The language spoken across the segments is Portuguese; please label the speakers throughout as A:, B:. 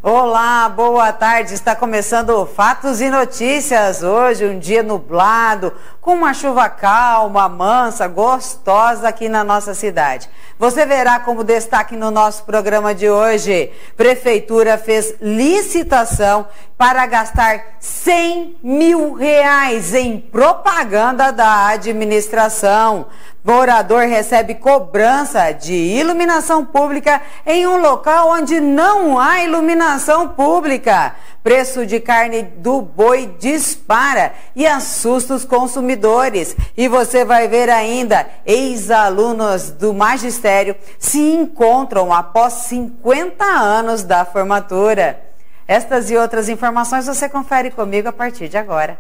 A: Olá, boa tarde. Está começando Fatos e Notícias. Hoje um dia nublado, com uma chuva calma, mansa, gostosa aqui na nossa cidade. Você verá como destaque no nosso programa de hoje. Prefeitura fez licitação para gastar R$100 mil em propaganda da administração. Morador recebe cobrança de iluminação pública em um local onde não há iluminação pública. Preço de carne do boi dispara e assusta os consumidores. E você vai ver ainda, ex-alunos do magistério se encontram após 50 anos da formatura. Estas e outras informações você confere comigo a partir de agora.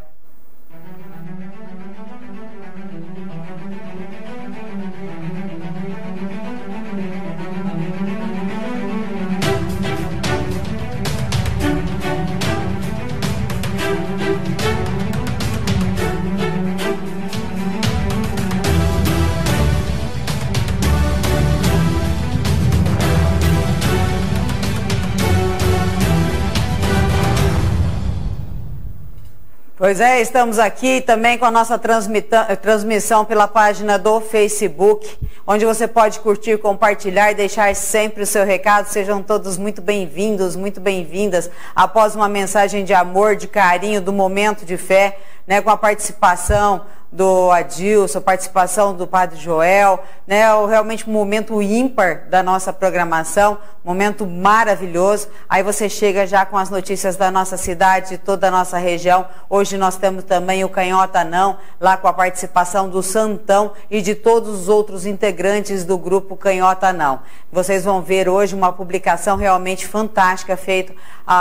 A: Pois é, estamos aqui também com a nossa transmissão pela página do Facebook, onde você pode curtir, compartilhar e deixar sempre o seu recado. Sejam todos muito bem-vindos, muito bem-vindas, após uma mensagem de amor, de carinho, do Momento de Fé, né, com a participação do Adilson, participação do Padre Joel, né, realmente um momento ímpar da nossa programação, momento maravilhoso. Aí você chega já com as notícias da nossa cidade, de toda a nossa região. Hoje nós temos também o Canhota Não, lá com a participação do Santão e de todos os outros integrantes do grupo Canhota Não. Vocês vão ver hoje uma publicação realmente fantástica feita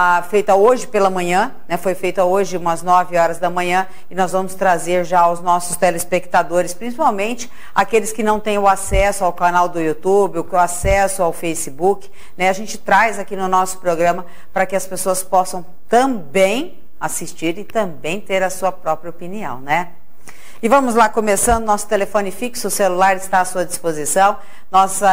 A: hoje pela manhã, né, foi feita hoje umas 9 horas da manhã, e nós vamos trazer já aos nossos telespectadores, principalmente aqueles que não têm o acesso ao canal do YouTube, o acesso ao Facebook, né? A gente traz aqui no nosso programa para que as pessoas possam também assistir e também ter a sua própria opinião, né? E vamos lá, começando, nosso telefone fixo, o celular está à sua disposição, nossa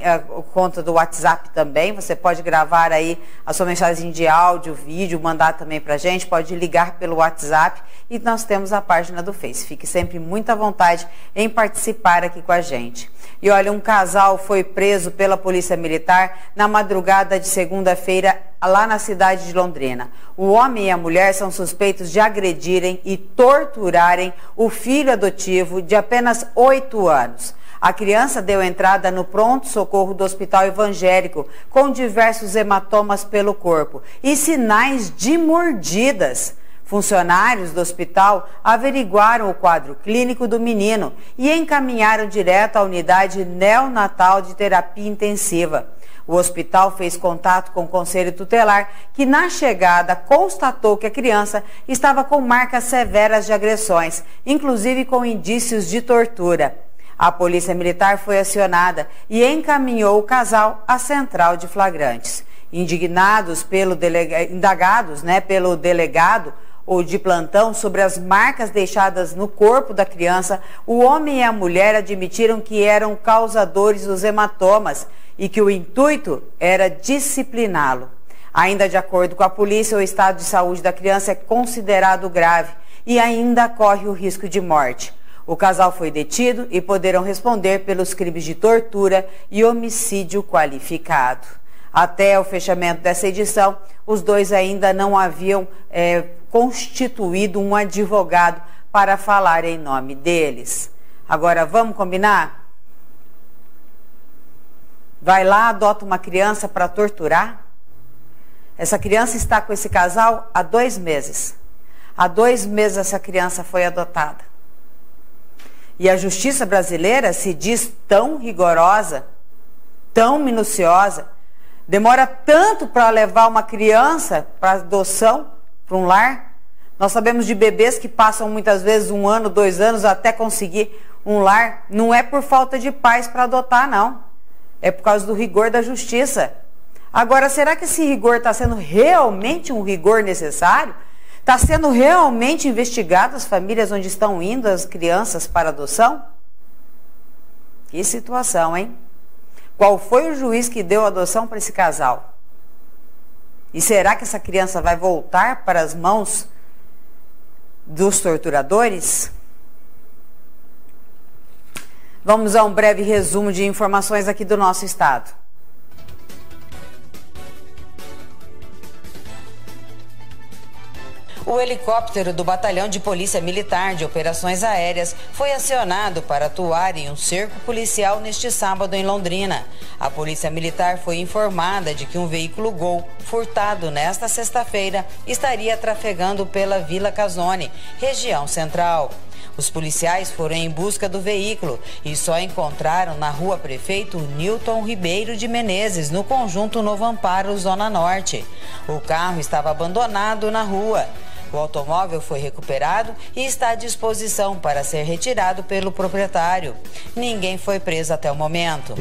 A: conta do WhatsApp também, você pode gravar aí a sua mensagem de áudio, vídeo, mandar também pra gente, pode ligar pelo WhatsApp, e nós temos a página do Face. Fique sempre muito à vontade em participar aqui com a gente. E olha, um casal foi preso pela Polícia Militar na madrugada de segunda-feira lá na cidade de Londrina. O homem e a mulher são suspeitos de agredirem e torturarem o filho adotivo de apenas 8 anos. A criança deu entrada no pronto-socorro do Hospital Evangélico com diversos hematomas pelo corpo e sinais de mordidas. Funcionários do hospital averiguaram o quadro clínico do menino e encaminharam direto à unidade neonatal de terapia intensiva. O hospital fez contato com o Conselho Tutelar, que na chegada constatou que a criança estava com marcas severas de agressões, inclusive com indícios de tortura. A Polícia Militar foi acionada e encaminhou o casal à central de flagrantes. Indagados pelo delegado ou de plantão sobre as marcas deixadas no corpo da criança, o homem e a mulher admitiram que eram causadores dos hematomas e que o intuito era discipliná-lo. Ainda de acordo com a polícia, o estado de saúde da criança é considerado grave e ainda corre o risco de morte. O casal foi detido e poderão responder pelos crimes de tortura e homicídio qualificado. Até o fechamento dessa edição, os dois ainda não haviam constituído um advogado para falar em nome deles. Agora, vamos combinar? Vai lá, adota uma criança para torturar? Essa criança está com esse casal há 2 meses. Há 2 meses essa criança foi adotada. E a justiça brasileira se diz tão rigorosa, tão minuciosa, demora tanto para levar uma criança para adoção, para um lar. Nós sabemos de bebês que passam muitas vezes 1 ano, 2 anos até conseguir um lar. Não é por falta de pais para adotar, não. É por causa do rigor da justiça. Agora, será que esse rigor está sendo realmente um rigor necessário? Está sendo realmente investigado as famílias onde estão indo as crianças para adoção? Que situação, hein? Qual foi o juiz que deu adoção para esse casal? E será que essa criança vai voltar para as mãos dos torturadores? Vamos a um breve resumo de informações aqui do nosso estado. O helicóptero do Batalhão de Polícia Militar de Operações Aéreas foi acionado para atuar em um cerco policial neste sábado em Londrina. A Polícia Militar foi informada de que um veículo Gol, furtado nesta sexta-feira, estaria trafegando pela Vila Casone, região central. Os policiais foram em busca do veículo e só encontraram na rua Prefeito Nilton Ribeiro de Menezes, no conjunto Novo Amparo, Zona Norte. O carro estava abandonado na rua. O automóvel foi recuperado e está à disposição para ser retirado pelo proprietário. Ninguém foi preso até o momento.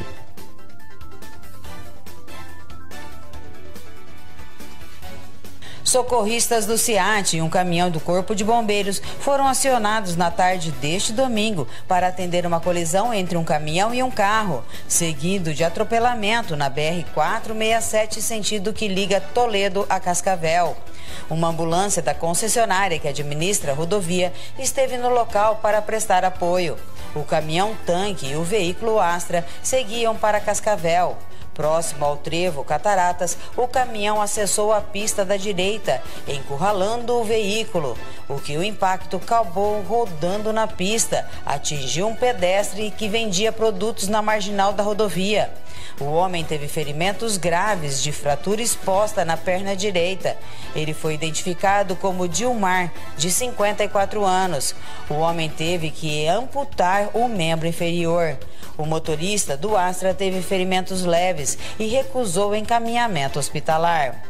A: Socorristas do SEAT e um caminhão do Corpo de Bombeiros foram acionados na tarde deste domingo para atender uma colisão entre um caminhão e um carro, seguido de atropelamento na BR-467, sentido que liga Toledo a Cascavel. Uma ambulância da concessionária que administra a rodovia esteve no local para prestar apoio. O caminhão-tanque e o veículo Astra seguiam para Cascavel. Próximo ao trevo Cataratas, o caminhão acessou a pista da direita, encurralando o veículo. O que o impacto acabou rodando na pista, atingiu um pedestre que vendia produtos na marginal da rodovia. O homem teve ferimentos graves de fratura exposta na perna direita. Ele foi identificado como Dilmar, de 54 anos. O homem teve que amputar o membro inferior. O motorista do Astra teve ferimentos leves e recusou encaminhamento hospitalar.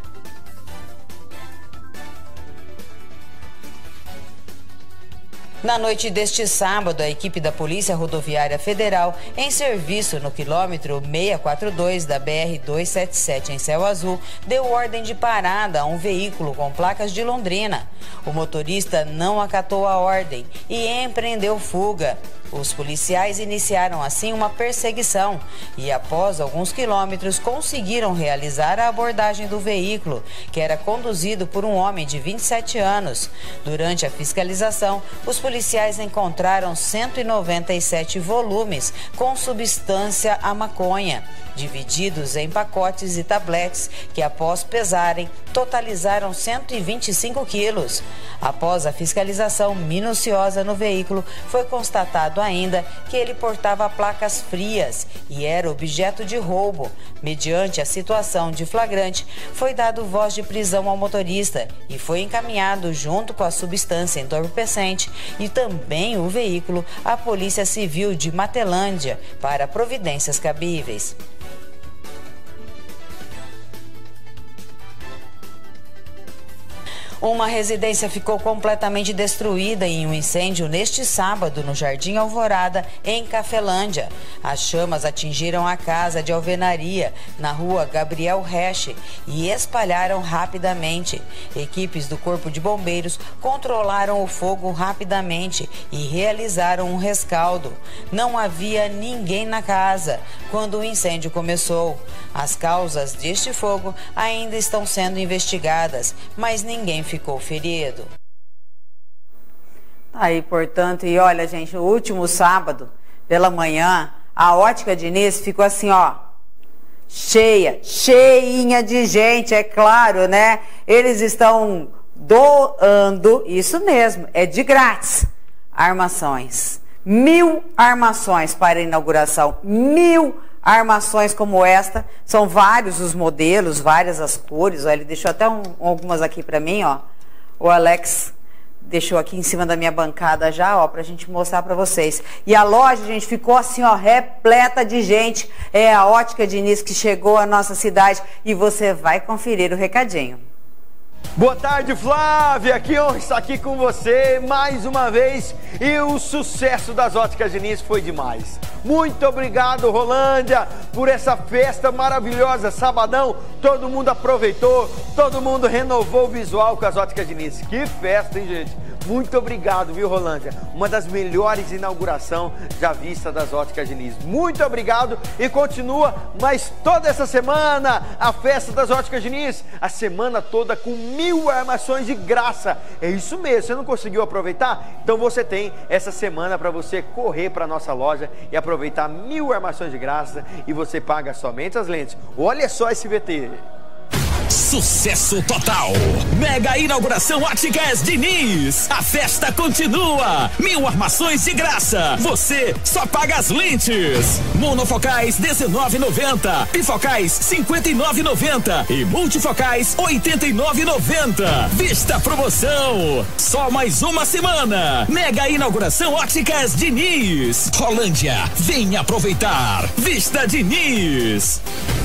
A: Na noite deste sábado, a equipe da Polícia Rodoviária Federal, em serviço no quilômetro 642 da BR-277 em Céu Azul, deu ordem de parada a um veículo com placas de Londrina. O motorista não acatou a ordem e empreendeu fuga. Os policiais iniciaram assim uma perseguição e, após alguns quilômetros, conseguiram realizar a abordagem do veículo, que era conduzido por um homem de 27 anos. Durante a fiscalização, os policiais encontraram 197 volumes com substância a maconha, divididos em pacotes e tabletes que, após pesarem, totalizaram 125 quilos. Após a fiscalização minuciosa no veículo, foi constatado ainda que ele portava placas frias e era objeto de roubo. Mediante a situação de flagrante, foi dado voz de prisão ao motorista e foi encaminhado junto com a substância entorpecente e também o veículo à Polícia Civil de Matelândia para providências cabíveis. Uma residência ficou completamente destruída em um incêndio neste sábado no Jardim Alvorada, em Cafelândia. As chamas atingiram a casa de alvenaria na rua Gabriel Reche e espalharam rapidamente. Equipes do Corpo de Bombeiros controlaram o fogo rapidamente e realizaram um rescaldo. Não havia ninguém na casa quando o incêndio começou. As causas deste fogo ainda estão sendo investigadas, mas ninguém ficou ferido. Aí, portanto, e olha, gente, no último sábado, pela manhã, a Ótica Diniz ficou assim, ó, cheinha de gente, é claro, né? Eles estão doando, isso mesmo, é de grátis, armações. 1000 armações para a inauguração, 1000 armações como esta, são vários os modelos, várias as cores, ó, ele deixou até algumas aqui para mim, ó, o Alex deixou aqui em cima da minha bancada já, ó, pra gente mostrar para vocês. E a loja, gente, ficou assim, ó, repleta de gente, é a Ótica Diniz que chegou à nossa cidade e você vai conferir o recadinho.
B: Boa tarde, Flávia, que honra estar aqui com você mais uma vez e o sucesso das Óticas Diniz foi demais. Muito obrigado, Rolândia, por essa festa maravilhosa, sabadão, todo mundo aproveitou, todo mundo renovou o visual com as Óticas Diniz. Que festa, hein, gente? Muito obrigado, viu, Rolândia? Uma das melhores inaugurações já vista das Óticas Diniz. Muito obrigado e continua mais toda essa semana a festa das Óticas Diniz, a semana toda com 1000 armações de graça. É isso mesmo, você não conseguiu aproveitar? Então você tem essa semana para você correr para nossa loja e aproveitar 1000 armações de graça e você paga somente as lentes. Olha só esse VT.
C: Sucesso total! Mega inauguração Óticas Diniz! A festa continua! 1000 armações de graça! Você só paga as lentes! Monofocais R$19,90, bifocais R$59,90 e multifocais R$89,90. Vista a promoção! Só mais uma semana! Mega inauguração Óticas Diniz! Rolândia, venha aproveitar! Vista Diniz!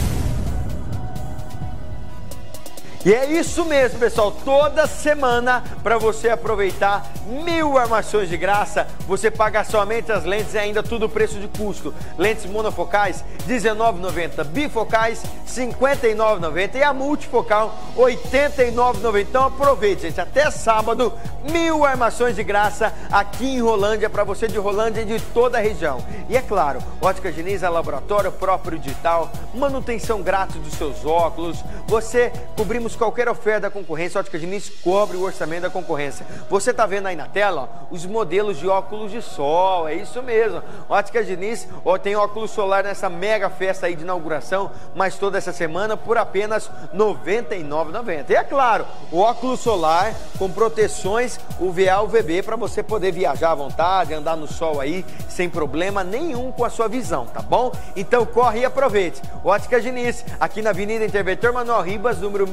B: E é isso mesmo, pessoal, toda semana para você aproveitar 1000 armações de graça, você paga somente as lentes e ainda tudo preço de custo. Lentes monofocais R$19,90, bifocais R$59,90 e a multifocal R$89,90. Então aproveite, gente, até sábado 1000 armações de graça aqui em Rolândia, para você de Rolândia e de toda a região. E é claro, Óticas Diniz é laboratório próprio digital, manutenção grátis dos seus óculos, você cobrimos qualquer oferta da concorrência, Óticas Diniz cobre o orçamento da concorrência. Você está vendo aí na tela, ó, os modelos de óculos de sol, é isso mesmo. Óticas Diniz tem óculos solar nessa mega festa aí de inauguração, mas toda essa semana por apenas R$99,90. E é claro, o óculos solar com proteções UVA, UVB para você poder viajar à vontade, andar no sol aí sem problema nenhum com a sua visão, tá bom? Então corre e aproveite. Óticas Diniz, aqui na Avenida Interventor Manuel Ribas, número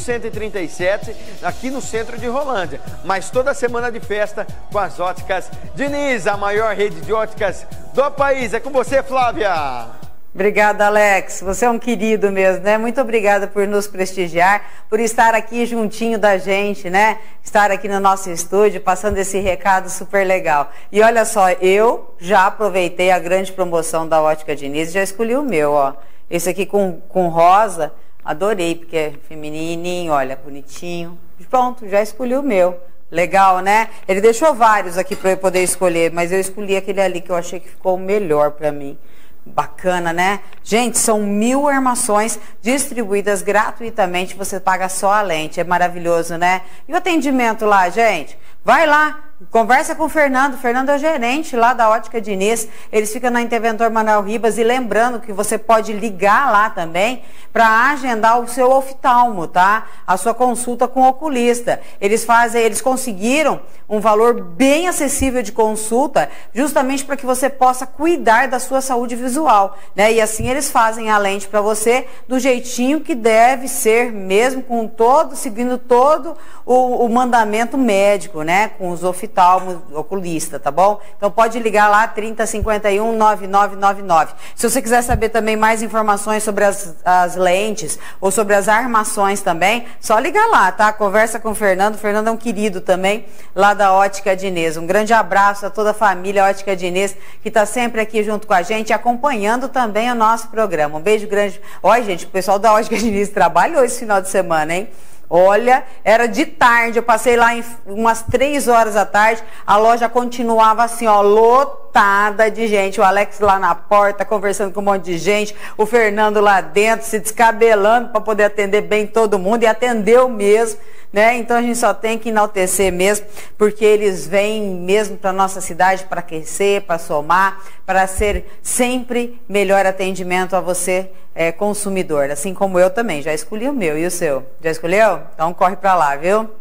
B: 1137, aqui no centro de Rolândia. Mas toda semana de festa com as Óticas Diniz, a maior rede de óticas do país. É com você, Flávia.
A: Obrigada, Alex. Você é um querido mesmo, né? Muito obrigada por nos prestigiar, por estar aqui juntinho da gente, né? Estar aqui no nosso estúdio, passando esse recado super legal. E olha só, eu já aproveitei a grande promoção da Ótica Diniz e já escolhi o meu, ó. Esse aqui com rosa, adorei, porque é feminininho, olha, bonitinho. Pronto, já escolhi o meu. Legal, né? Ele deixou vários aqui para eu poder escolher, mas eu escolhi aquele ali que eu achei que ficou o melhor para mim. Bacana, né? Gente, são 1000 armações distribuídas gratuitamente, você paga só a lente, é maravilhoso, né? E o atendimento lá, gente? Vai lá, conversa com o Fernando é o gerente lá da Ótica Diniz, eles ficam na Interventor Manuel Ribas, e lembrando que você pode ligar lá também para agendar o seu oftalmo, tá? A sua consulta com o oculista. Eles conseguiram um valor bem acessível de consulta, justamente para que você possa cuidar da sua saúde visual, né? E assim eles fazem a lente para você do jeitinho que deve ser mesmo, seguindo todo o mandamento médico, né? Com os oftalmos, oculista, tá bom? Então pode ligar lá, 3051 9999. Se você quiser saber também mais informações sobre as lentes ou sobre as armações também, só ligar lá, tá? Conversa com o Fernando é um querido também, lá da Ótica Diniz. Um grande abraço a toda a família Ótica Diniz, que está sempre aqui junto com a gente, acompanhando também o nosso programa. Um beijo grande. Olha, gente, o pessoal da Ótica Diniz trabalhou esse final de semana, hein? Olha, era de tarde, eu passei lá em umas 3 horas da tarde, a loja continuava assim, ó, lotada de gente, o Alex lá na porta conversando com um monte de gente, o Fernando lá dentro se descabelando para poder atender bem todo mundo, e atendeu mesmo, né? Então a gente só tem que enaltecer mesmo, porque eles vêm mesmo para nossa cidade para aquecer, para somar, para ser sempre melhor atendimento a você, consumidor, assim como eu também, já escolhi o meu. E o seu? Já escolheu? Então corre para lá, viu?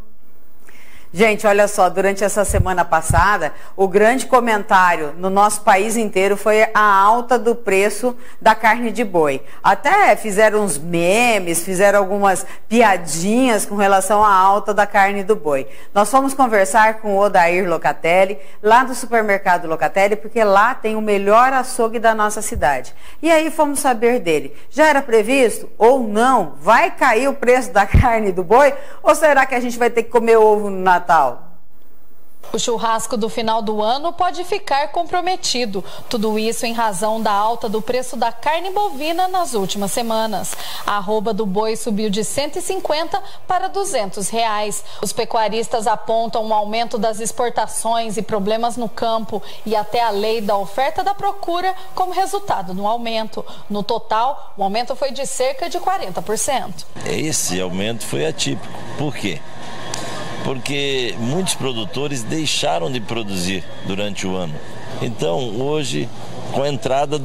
A: Gente, olha só, durante essa semana passada, o grande comentário no nosso país inteiro foi a alta do preço da carne de boi. Até fizeram uns memes, fizeram algumas piadinhas com relação à alta da carne do boi. Nós fomos conversar com o Odair Locatelli, lá do supermercado Locatelli, porque lá tem o melhor açougue da nossa cidade. E aí fomos saber dele, já era previsto ou não? Vai cair o preço da carne do boi? Ou será que a gente vai ter que comer ovo no Natal?
D: O churrasco do final do ano pode ficar comprometido. Tudo isso em razão da alta do preço da carne bovina nas últimas semanas. A arroba do boi subiu de 150 para R$200. Os pecuaristas apontam um aumento das exportações e problemas no campo e até a lei da oferta e da procura como resultado do aumento. No total, o aumento foi de cerca de 40%.
E: Esse aumento foi atípico. Por quê? Porque muitos produtores deixaram de produzir durante o ano. Então, hoje, com a entrada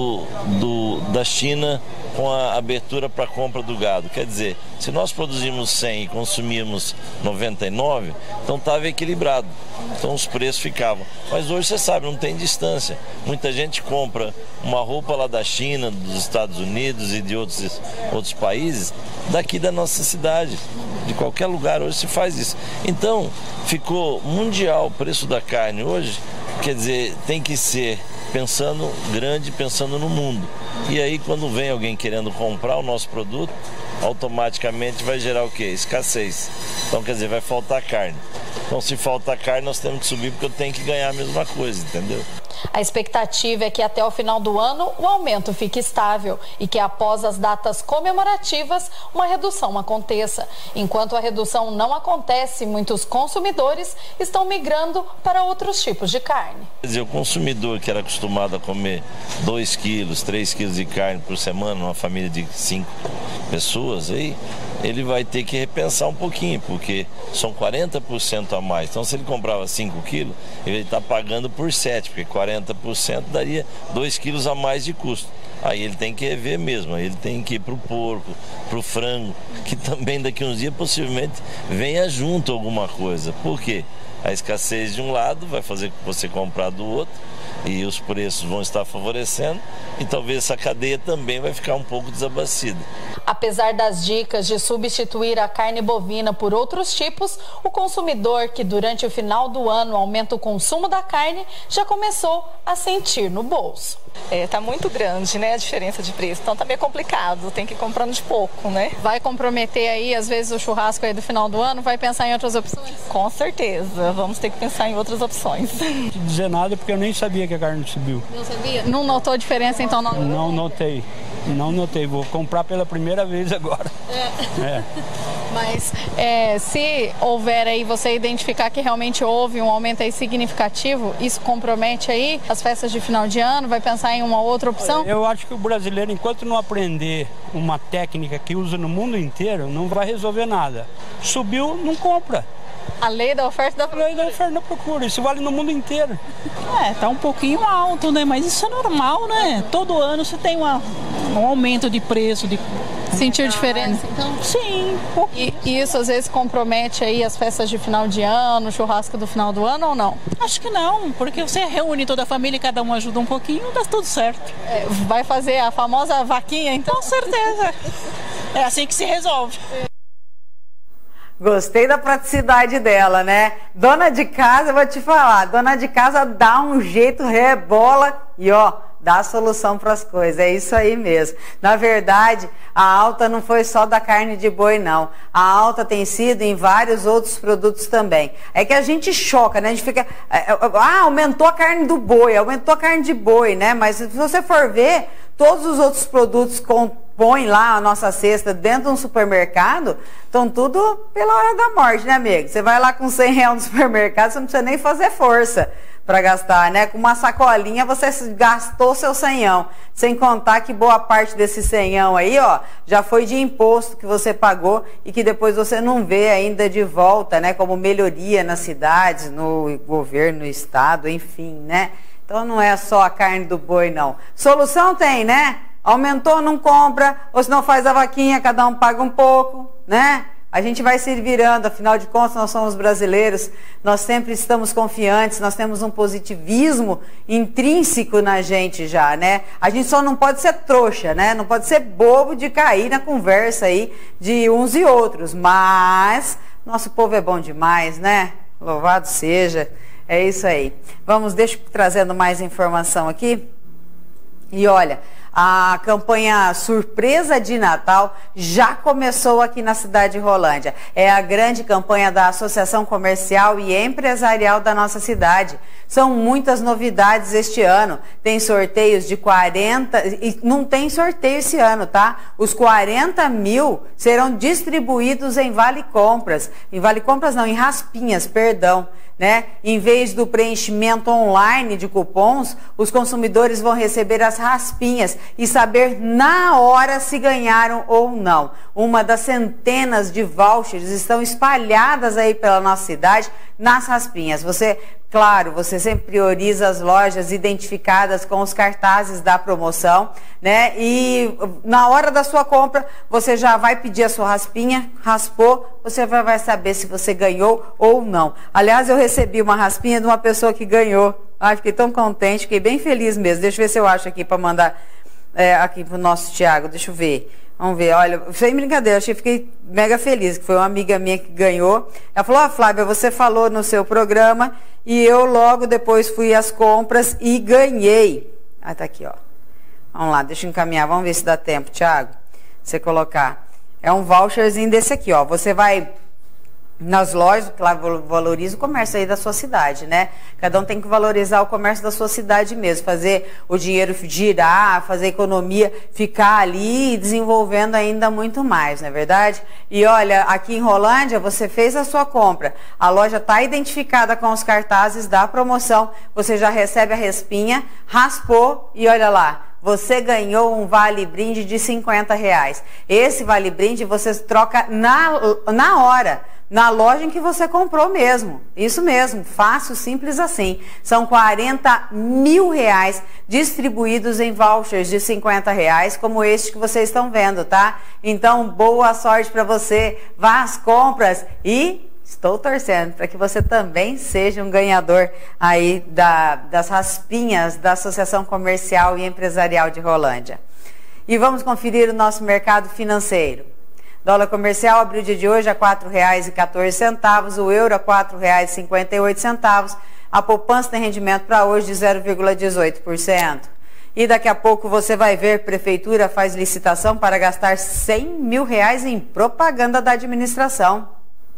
E: da China, com a abertura para a compra do gado, quer dizer, se nós produzimos 100 e consumimos 99, então estava equilibrado, então os preços ficavam. Mas hoje você sabe, não tem distância. Muita gente compra uma roupa lá da China, dos Estados Unidos e de outros países, daqui da nossa cidade, de qualquer lugar, hoje se faz isso. Então, ficou mundial o preço da carne hoje, quer dizer, tem que ser pensando grande, pensando no mundo. E aí, quando vem alguém querendo comprar o nosso produto, automaticamente vai gerar o quê? Escassez. Então, quer dizer, vai faltar carne. Então, se faltar carne, nós temos que subir porque eu tenho que ganhar a mesma coisa, entendeu?
D: A expectativa é que até o final do ano o aumento fique estável e que após as datas comemorativas uma redução aconteça. Enquanto a redução não acontece, muitos consumidores estão migrando para outros tipos de carne.
E: Quer dizer, o consumidor que era acostumado a comer 2 quilos, 3 quilos de carne por semana, numa família de 5 pessoas, aí ele vai ter que repensar um pouquinho, porque são 40% a mais. Então, se ele comprava 5 quilos, ele está pagando por 7, porque 40% daria 2 quilos a mais de custo. Aí ele tem que rever mesmo, aí ele tem que ir para o porco, para o frango, que também daqui a uns dias possivelmente venha junto alguma coisa. Por quê? A escassez de um lado vai fazer você comprar do outro e os preços vão estar favorecendo e talvez essa cadeia também vai ficar um pouco desabastecida.
D: Apesar das dicas de substituir a carne bovina por outros tipos, o consumidor que durante o final do ano aumenta o consumo da carne já começou a sentir no bolso.
F: Tá muito grande, né, a diferença de preço, então tá meio complicado, tem que ir comprando de pouco, né?
D: Vai comprometer aí, às vezes, o churrasco aí do final do ano? Vai pensar em outras opções?
F: Com certeza, vamos ter que pensar em outras opções.
G: Não te dizer nada porque eu nem sabia que a carne subiu.
D: Não sabia? Não notou a diferença então?
G: Não notei. Não notei, vou comprar pela primeira vez agora.
D: Mas se houver aí, você identificar que realmente houve um aumento aí significativo, isso compromete aí as festas de final de ano? Vai pensar em uma outra opção?
G: Eu acho que o brasileiro, enquanto não aprender uma técnica que usa no mundo inteiro, não vai resolver nada. Subiu, não compra.
D: A lei da oferta da procura.
G: A lei da oferta da procura, isso vale no mundo inteiro.
H: Tá um pouquinho alto, né? Mas isso é normal, né? Todo ano você tem um aumento de preço.
D: Sentiu diferença, então?
H: Sim.
D: E isso às vezes compromete aí as festas de final de ano, o churrasco do final do ano ou não?
H: Acho que não, porque você reúne toda a família e cada um ajuda um pouquinho, dá tudo certo.
D: Vai fazer a famosa vaquinha, então?
H: Com certeza. É assim que se resolve.
A: Gostei da praticidade dela, né? Dona de casa, eu vou te falar, dona de casa dá um jeito, rebola e dá a solução para as coisas, é isso aí mesmo. Na verdade, a alta não foi só da carne de boi, não. A alta tem sido em vários outros produtos também. É que a gente choca, né? A gente fica, aumentou a carne do boi, aumentou a carne de boi, né? Mas se você for ver, todos os outros produtos compõem lá a nossa cesta dentro de um supermercado, estão tudo pela hora da morte, né, amigo? Você vai lá com R$100 no supermercado, você não precisa nem fazer força para gastar, né? Com uma sacolinha você gastou seu R$100, sem contar que boa parte desse R$100 aí, já foi de imposto que você pagou e que depois você não vê ainda de volta, né? Como melhoria nas cidades, no governo, no estado, enfim, né? Então não é só a carne do boi, não. Solução tem, né? Aumentou, não compra, ou se não faz a vaquinha, cada um paga um pouco, né? A gente vai se virando, afinal de contas nós somos brasileiros, nós sempre estamos confiantes, nós temos um positivismo intrínseco na gente já, né? A gente só não pode ser trouxa, né? Não pode ser bobo de cair na conversa aí de uns e outros, mas nosso povo é bom demais, né? Louvado seja, é isso aí. Deixa eu trazendo mais informação aqui. E olha, A campanha Surpresa de Natal já começou aqui na cidade de Rolândia. É a grande campanha da Associação Comercial e Empresarial da nossa cidade. São muitas novidades este ano. Tem sorteios de 40... E não tem sorteio esse ano, tá? Os 40 mil serão distribuídos em Vale Compras. Em Vale Compras não, em Raspinhas, perdão. Né? Em vez do preenchimento online de cupons, os consumidores vão receber as raspinhas e saber na hora se ganharam ou não. Uma das centenas de vouchers estão espalhadas aí pela nossa cidade nas raspinhas. Claro, você sempre prioriza as lojas identificadas com os cartazes da promoção, né? E na hora da sua compra, você já vai pedir a sua raspinha, raspou, você vai saber se você ganhou ou não. Aliás, eu recebi uma raspinha de uma pessoa que ganhou. Ai, fiquei tão contente, fiquei bem feliz mesmo. Deixa eu ver se eu acho aqui para mandar aqui pro nosso Thiago, deixa eu ver. Vamos ver, olha, sem brincadeira, fiquei mega feliz, que foi uma amiga minha que ganhou. Ela falou, Flávia, você falou no seu programa e eu logo depois fui às compras e ganhei. Ah, tá aqui, ó. Vamos lá, deixa eu encaminhar, vamos ver se dá tempo, Thiago. Você colocar. É um voucherzinho desse aqui, ó. Você vai nas lojas, claro, valoriza o comércio aí da sua cidade, né? Cada um tem que valorizar o comércio da sua cidade mesmo, fazer o dinheiro girar, fazer a economia ficar ali e desenvolvendo ainda muito mais, não é verdade? E olha, aqui em Rolândia, você fez a sua compra, a loja está identificada com os cartazes da promoção, você já recebe a raspinha, raspou e olha lá, você ganhou um vale-brinde de R$50. Esse vale-brinde você troca na hora, na loja em que você comprou mesmo. Isso mesmo, fácil, simples assim. São R$40 mil distribuídos em vouchers de R$50, como este que vocês estão vendo, tá? Então, boa sorte para você. Vá às compras e estou torcendo para que você também seja um ganhador aí das raspinhas da Associação Comercial e Empresarial de Rolândia. E vamos conferir o nosso mercado financeiro. Dólar comercial abriu o dia de hoje a R$ 4,14, o euro a R$ 4,58. A poupança tem rendimento para hoje de 0,18%. E daqui a pouco você vai ver, Prefeitura faz licitação para gastar R$100 mil em propaganda da administração.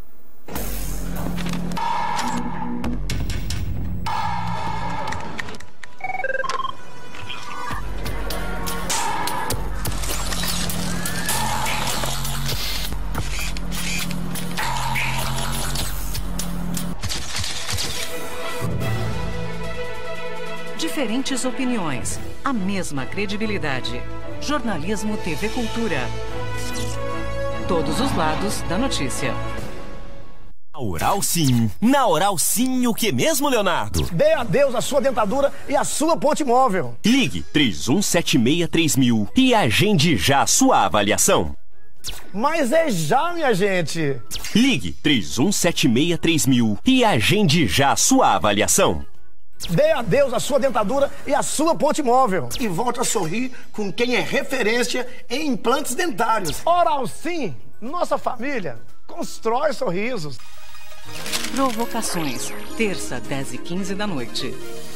I: Diferentes opiniões, a mesma credibilidade. Jornalismo TV Cultura. Todos os lados da notícia.
J: Oral Sim. Na Oral Sim, o que mesmo, Leonardo?
K: Dê adeus à sua dentadura e à sua ponte móvel.
J: Ligue 31763000 e agende já a sua avaliação.
K: Mas é já, minha gente.
J: Ligue 31763000 e agende já a sua avaliação.
K: Dê adeus à sua dentadura e à sua ponte móvel. E volte a sorrir com quem é referência em implantes dentários. Oral Sim, nossa família constrói sorrisos.
I: Provocações, terça, 10h15 da noite.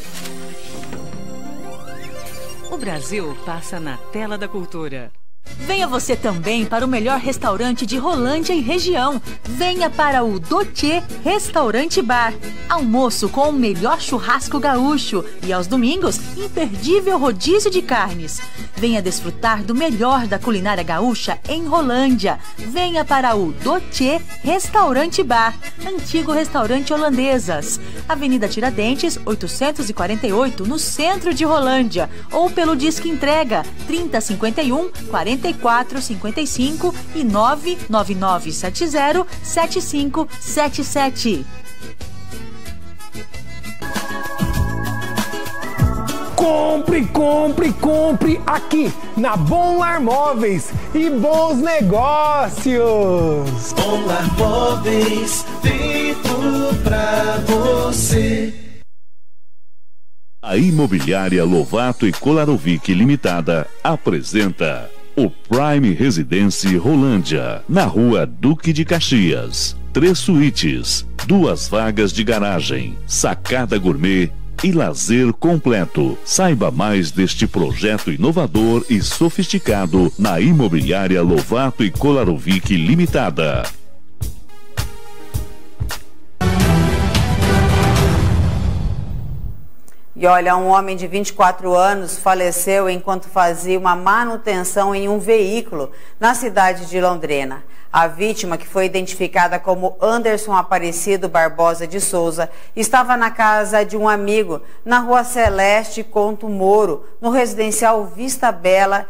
I: O Brasil passa na tela da cultura.
L: Venha você também para o melhor restaurante de Rolândia e região. Venha para o Doce Restaurante Bar. Almoço com o melhor churrasco gaúcho e aos domingos, imperdível rodízio de carnes. Venha desfrutar do melhor da culinária gaúcha em Rolândia. Venha para o Doce Restaurante Bar, antigo restaurante holandesas. Avenida Tiradentes, 848, no centro de Rolândia. Ou pelo Disque Entrega, 3051 4455 e 999707577.
M: Compre, compre, compre aqui na Bom Lar Móveis e Bons Negócios.
N: Bom Lar Móveis, feito pra você.
O: A Imobiliária Lovato e Kolarovic Limitada apresenta o Prime Residence Rolândia, na Rua Duque de Caxias. 3 suítes, 2 vagas de garagem, sacada gourmet e lazer completo. Saiba mais deste projeto inovador e sofisticado na Imobiliária Lovato e Kolarovic Limitada.
A: E olha, um homem de 24 anos faleceu enquanto fazia uma manutenção em um veículo na cidade de Londrina. A vítima, que foi identificada como Anderson Aparecido Barbosa de Souza, estava na casa de um amigo na Rua Celeste Conto Moro, no residencial Vista Bela,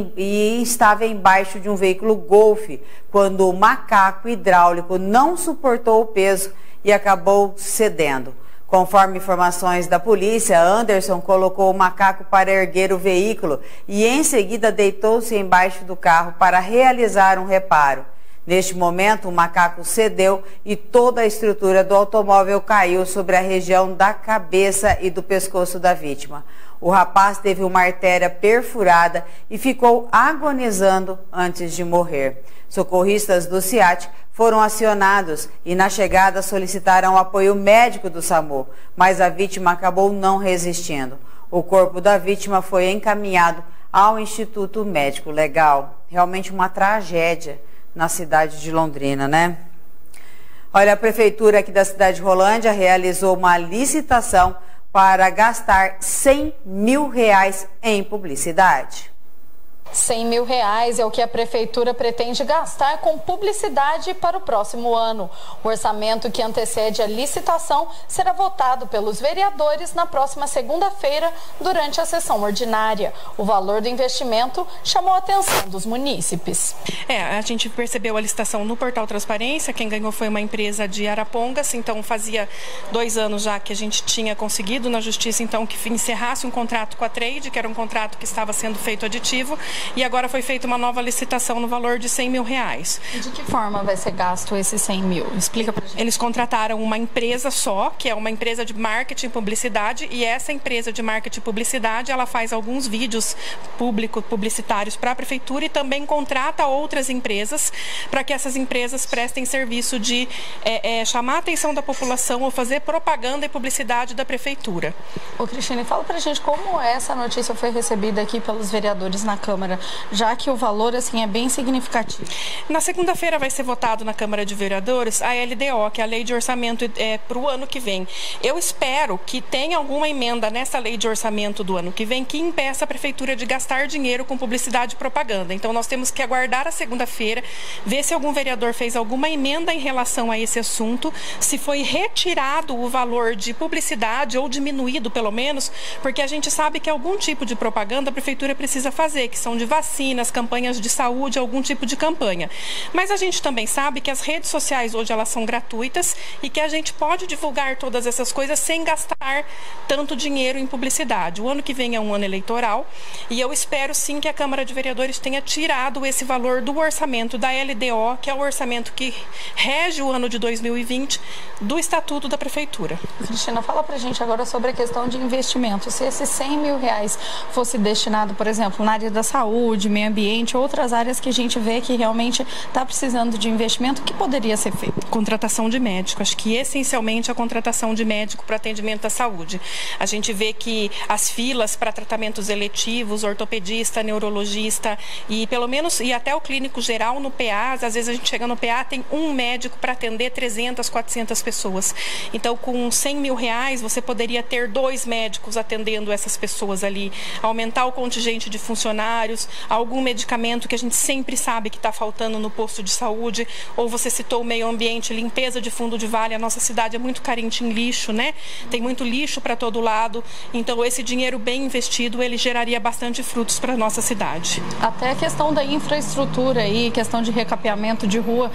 A: e estava embaixo de um veículo Golf, quando o macaco hidráulico não suportou o peso e acabou cedendo. Conforme informações da polícia, Anderson colocou o macaco para erguer o veículo e em seguida deitou-se embaixo do carro para realizar um reparo. Neste momento, o macaco cedeu e toda a estrutura do automóvel caiu sobre a região da cabeça e do pescoço da vítima. O rapaz teve uma artéria perfurada e ficou agonizando antes de morrer. Socorristas do SIAT foram acionados e na chegada solicitaram apoio médico do SAMU, mas a vítima acabou não resistindo. O corpo da vítima foi encaminhado ao Instituto Médico Legal. Realmente uma tragédia na cidade de Londrina, né? Olha, a prefeitura aqui da cidade de Rolândia realizou uma licitação para gastar R$100 mil em publicidade.
D: R$100 mil é o que a prefeitura pretende gastar com publicidade para o próximo ano. O orçamento que antecede a licitação será votado pelos vereadores na próxima segunda-feira, durante a sessão ordinária. O valor do investimento chamou a atenção dos munícipes.
P: A gente percebeu a licitação no Portal Transparência. Quem ganhou foi uma empresa de Arapongas. Então, fazia 2 anos já que a gente tinha conseguido na justiça, então, que encerrasse um contrato com a Trade, que era um contrato que estava sendo feito aditivo. E agora foi feita uma nova licitação no valor de R$100 mil.
D: E de que forma vai ser gasto esses 100 mil? Explica pra gente.
P: Eles contrataram uma empresa só, que é uma empresa de marketing e publicidade, e essa empresa de marketing e publicidade, ela faz alguns vídeos publicitários para a prefeitura e também contrata outras empresas para que essas empresas prestem serviço de chamar a atenção da população ou fazer propaganda e publicidade da prefeitura.
D: Ô Cristine, fala pra gente como essa notícia foi recebida aqui pelos vereadores na Câmara, já que o valor assim é bem significativo.
P: Na segunda-feira vai ser votado na Câmara de Vereadores a LDO, que é a Lei de Orçamento para o ano que vem. Eu espero que tenha alguma emenda nessa Lei de Orçamento do ano que vem que impeça a Prefeitura de gastar dinheiro com publicidade e propaganda. Então nós temos que aguardar a segunda-feira, ver se algum vereador fez alguma emenda em relação a esse assunto, se foi retirado o valor de publicidade ou diminuído pelo menos, porque a gente sabe que algum tipo de propaganda a Prefeitura precisa fazer, que são de vacinas, campanhas de saúde, algum tipo de campanha. Mas a gente também sabe que as redes sociais hoje elas são gratuitas e que a gente pode divulgar todas essas coisas sem gastar tanto dinheiro em publicidade. O ano que vem é um ano eleitoral e eu espero sim que a Câmara de Vereadores tenha tirado esse valor do orçamento da LDO, que é o orçamento que rege o ano de 2020, do Estatuto da Prefeitura.
D: Cristina, fala pra gente agora sobre a questão de investimento. Se esses R$100 mil fosse destinado, por exemplo, na área da saúde, meio ambiente, outras áreas que a gente vê que realmente está precisando de investimento, o que poderia ser feito?
P: Contratação de médico. Acho que essencialmente a contratação de médico para atendimento à saúde. A gente vê que as filas para tratamentos eletivos, ortopedista, neurologista e pelo menos, e até o clínico geral no PA, às vezes a gente chega no PA, tem um médico para atender 300, 400 pessoas. Então, com R$100 mil, você poderia ter 2 médicos atendendo essas pessoas ali, aumentar o contingente de funcionários, algum medicamento que a gente sempre sabe que está faltando no posto de saúde, ou você citou o meio ambiente, limpeza de fundo de vale. A nossa cidade é muito carente em lixo, né? Tem muito lixo para todo lado, então esse dinheiro bem investido, ele geraria bastante frutos para a nossa cidade.
D: Até a questão da infraestrutura aí, questão de recapeamento de rua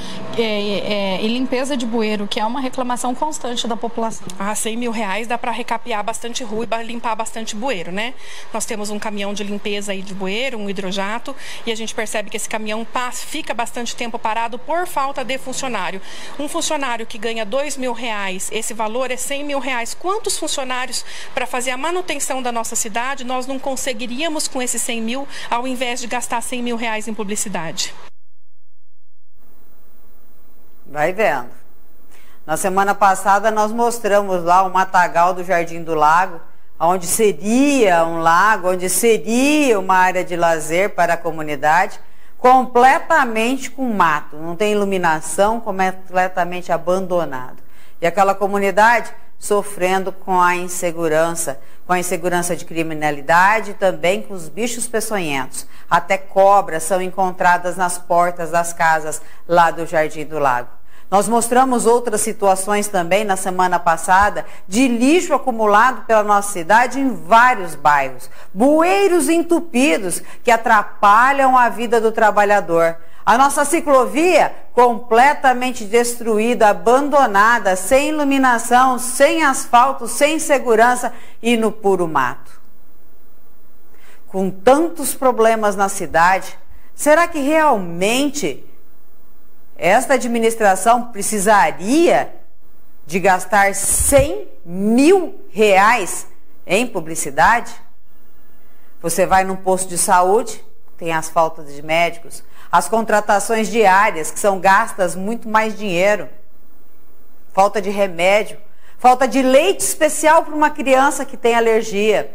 D: e limpeza de bueiro, que é uma reclamação constante da população.
P: R$100 mil dá para recapear bastante rua e limpar bastante bueiro, né? Nós temos um caminhão de limpeza aí de bueiro, um hidrojato, e a gente percebe que esse caminhão fica bastante tempo parado por falta de funcionário. Um funcionário que ganha R$2 mil, esse valor é R$100 mil. Quantos funcionários para fazer a manutenção da nossa cidade nós não conseguiríamos com esses 100 mil, ao invés de gastar R$100 mil em publicidade?
A: Vai vendo. Na semana passada nós mostramos lá o matagal do Jardim do Lago, onde seria um lago, onde seria uma área de lazer para a comunidade, completamente com mato, não tem iluminação, completamente abandonado. E aquela comunidade sofrendo com a insegurança de criminalidade e também com os bichos peçonhentos. Até cobras são encontradas nas portas das casas lá do Jardim do Lago. Nós mostramos outras situações também na semana passada de lixo acumulado pela nossa cidade em vários bairros. Bueiros entupidos que atrapalham a vida do trabalhador. A nossa ciclovia completamente destruída, abandonada, sem iluminação, sem asfalto, sem segurança e no puro mato. Com tantos problemas na cidade, será que realmente esta administração precisaria de gastar R$100 mil em publicidade? Você vai num posto de saúde, tem as faltas de médicos, as contratações diárias, que são gastas muito mais dinheiro, falta de remédio, falta de leite especial para uma criança que tem alergia.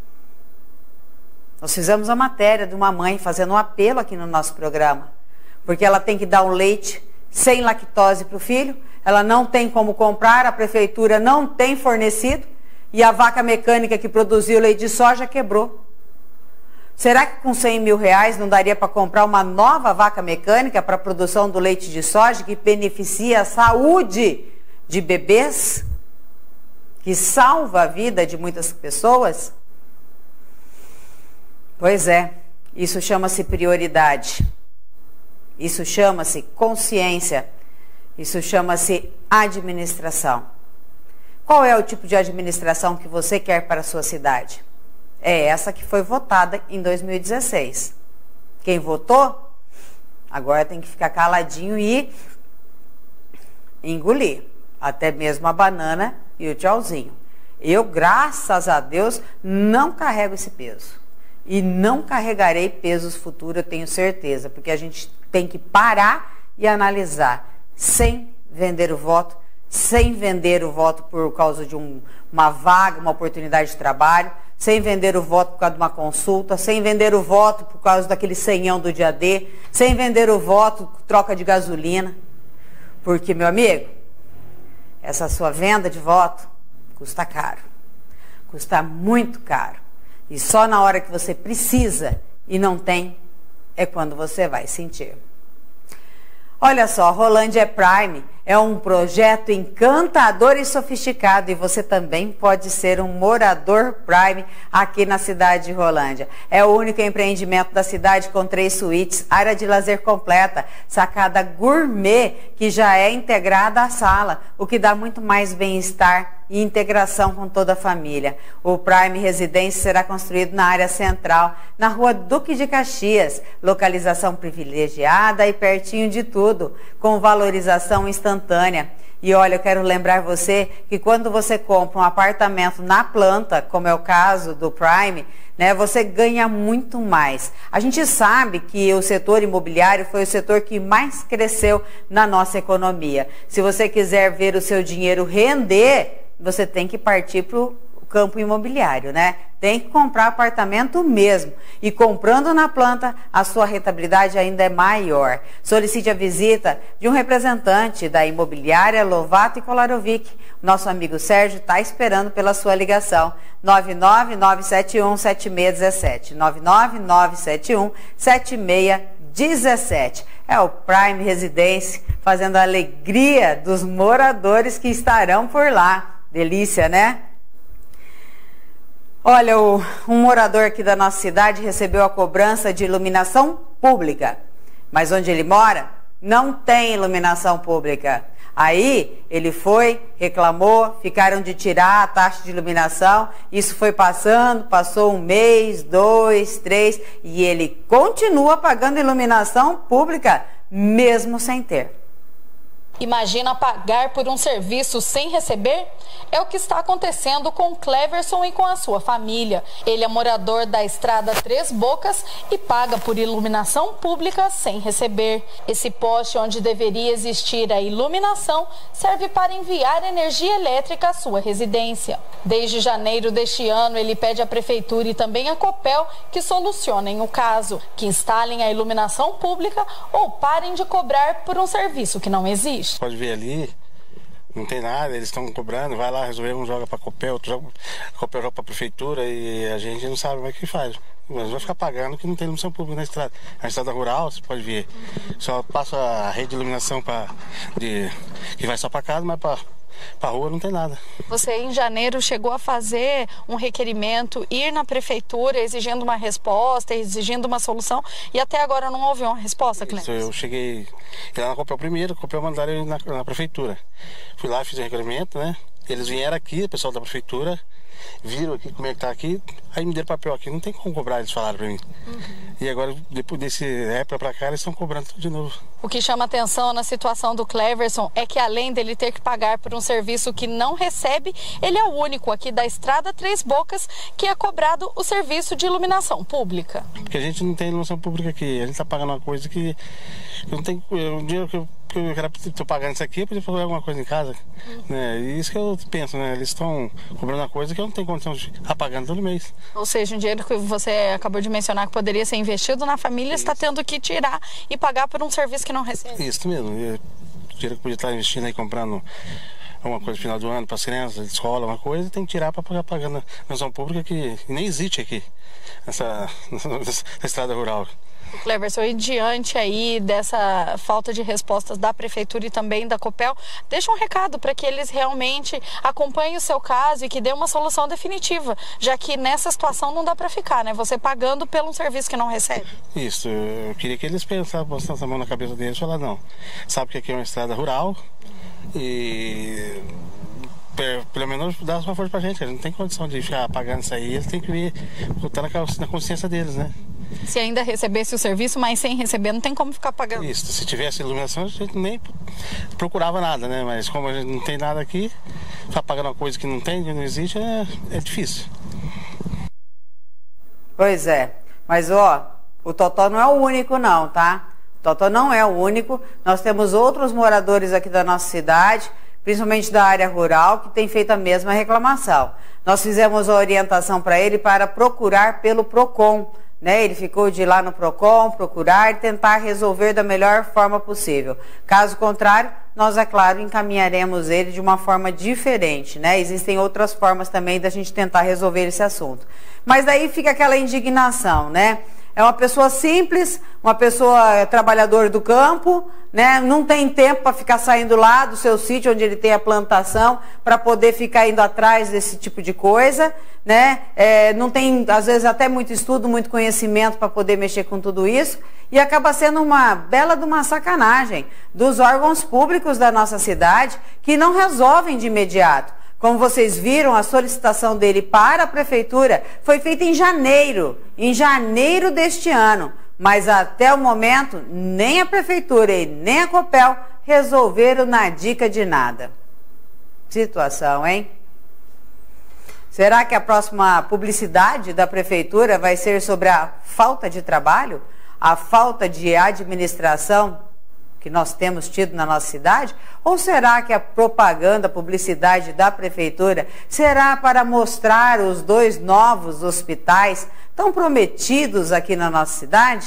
A: Nós fizemos a matéria de uma mãe fazendo um apelo aqui no nosso programa, porque ela tem que dar um leite sem lactose para o filho, ela não tem como comprar, a prefeitura não tem fornecido, e a vaca mecânica que produziu o leite de soja quebrou. Será que com R$100 mil não daria para comprar uma nova vaca mecânica para a produção do leite de soja que beneficia a saúde de bebês, que salva a vida de muitas pessoas? Pois é, isso chama-se prioridade. Isso chama-se consciência, isso chama-se administração. Qual é o tipo de administração que você quer para a sua cidade? É essa que foi votada em 2016. Quem votou, agora tem que ficar caladinho e engolir. Até mesmo a banana e o tchauzinho. Eu, graças a Deus, não carrego esse peso. E não carregarei pesos futuros, eu tenho certeza, porque a gente tem que parar e analisar, sem vender o voto, por causa de uma vaga, uma oportunidade de trabalho, sem vender o voto por causa de uma consulta, sem vender o voto por causa daquele senhão do dia D, sem vender o voto por troca de gasolina. Porque, meu amigo, essa sua venda de voto custa caro, custa muito caro. E só na hora que você precisa e não tem, é quando você vai sentir. Olha só, Rolândia Prime é um projeto encantador e sofisticado e você também pode ser um morador Prime aqui na cidade de Rolândia. É o único empreendimento da cidade com 3 suítes, área de lazer completa, sacada gourmet que já é integrada à sala, o que dá muito mais bem-estar e integração com toda a família. O Prime Residência será construído na área central, na rua Duque de Caxias, localização privilegiada e pertinho de tudo, com valorização instantânea. E olha, eu quero lembrar você que quando você compra um apartamento na planta, como é o caso do Prime, né, você ganha muito mais. A gente sabe que o setor imobiliário foi o setor que mais cresceu na nossa economia. Se você quiser ver o seu dinheiro render, você tem que partir para o campo imobiliário, né? Tem que comprar apartamento mesmo. E comprando na planta, a sua rentabilidade ainda é maior. Solicite a visita de um representante da imobiliária Lovato e Kolarovic. Nosso amigo Sérgio está esperando pela sua ligação. 999717617. 999717617. É o Prime Residência, fazendo a alegria dos moradores que estarão por lá. Delícia, né? Olha, um morador aqui da nossa cidade recebeu a cobrança de iluminação pública, mas onde ele mora não tem iluminação pública. Aí ele foi, reclamou, ficaram de tirar a taxa de iluminação, isso foi passando, passou 1 mês, 2, 3, e ele continua pagando iluminação pública, mesmo sem ter.
D: Imagina pagar por um serviço sem receber? É o que está acontecendo com Cleverson e com a sua família. Ele é morador da estrada Três Bocas e paga por iluminação pública sem receber. Esse poste onde deveria existir a iluminação serve para enviar energia elétrica à sua residência. Desde janeiro deste ano, ele pede à Prefeitura e também à Copel que solucionem o caso, que instalem a iluminação pública ou parem de cobrar por um serviço que não existe.
Q: Pode ver ali, não tem nada, eles estão cobrando, vai lá resolver, um joga para a Copel, outro joga para a Prefeitura e a gente não sabe mais o que faz. Mas vai ficar pagando que não tem iluminação pública na estrada. A estrada rural, você pode ver, só passa a rede de iluminação que vai só para casa, mas para rua não tem nada.
D: Você em janeiro chegou a fazer um requerimento, ir na prefeitura exigindo uma resposta, exigindo uma solução e até agora não houve uma resposta, Cleverson?
Q: Eu cheguei lá na Copel primeiro, a Copel mandaram eu ir na prefeitura. Fui lá, fiz o requerimento, né? Eles vieram aqui, o pessoal da prefeitura, viram aqui como é que tá aqui, aí me deram papel aqui, não tem como cobrar, eles falaram pra mim. E agora, depois desse época pra cá, eles estão cobrando tudo de novo.
D: O que chama atenção na situação do Cleverson é que além dele ter que pagar por um serviço que não recebe, ele é o único aqui da estrada Três Bocas que é cobrado o serviço de iluminação pública.
Q: Porque a gente não tem iluminação pública aqui, a gente tá pagando uma coisa que não tem, um dinheiro que eu estou pagando isso aqui, eu podia fazer alguma coisa em casa, né? E isso que eu penso, né? Eles estão cobrando uma coisa que eu não tenho condição de estar pagando todo mês.
D: Ou seja, um dinheiro que você acabou de mencionar que poderia ser investido na família, está tendo que tirar e pagar por um serviço que não recebe.
Q: Isso mesmo, o dinheiro que podia estar investindo aí comprando alguma coisa no final do ano para as crianças, escola, uma coisa, tem que tirar para pagar pagando a iluminação pública que nem existe aqui, nessa estrada rural.
D: Cleverson, e diante aí dessa falta de respostas da Prefeitura e também da Copel, deixa um recado para que eles realmente acompanhem o seu caso e que dê uma solução definitiva, já que nessa situação não dá para ficar, né? Você pagando pelo um serviço que não recebe.
Q: Isso, eu queria que eles pensassem, botassem a mão na cabeça deles e falassem, não, sabe que aqui é uma estrada rural e pelo menos dá uma força pra gente, eles não tem condição de ficar pagando isso aí, eles têm que vir botar na consciência deles, né?
D: Se ainda recebesse o serviço, mas sem receber, não tem como ficar pagando.
Q: Isso, se tivesse iluminação, a gente nem procurava nada, né? Mas como a gente não tem nada aqui, ficar pagando uma coisa que não tem, que não existe, é difícil.
A: Pois é, mas ó, o Totó não é o único não, tá? O Totó não é o único, nós temos outros moradores aqui da nossa cidade, principalmente da área rural, que tem feito a mesma reclamação. Nós fizemos a orientação para ele para procurar pelo PROCON, né? Ele ficou de ir lá no PROCON, procurar e tentar resolver da melhor forma possível. Caso contrário, nós, é claro, encaminharemos ele de uma forma diferente, né? Existem outras formas também da gente tentar resolver esse assunto. Mas daí fica aquela indignação, né? É uma pessoa simples, uma pessoa trabalhadora do campo, né? Não tem tempo para ficar saindo lá do seu sítio onde ele tem a plantação para poder ficar indo atrás desse tipo de coisa, né? Não tem, às vezes, até muito estudo, muito conhecimento para poder mexer com tudo isso e acaba sendo uma bela de uma sacanagem dos órgãos públicos da nossa cidade que não resolvem de imediato. Como vocês viram, a solicitação dele para a prefeitura foi feita em janeiro deste ano. Mas até o momento, nem a prefeitura e nem a Copel resolveram na dica de nada. Situação, hein? Será que a próxima publicidade da prefeitura vai ser sobre a falta de trabalho? A falta de administração que nós temos tido na nossa cidade? Ou será que a propaganda, a publicidade da prefeitura será para mostrar os 2 novos hospitais tão prometidos aqui na nossa cidade?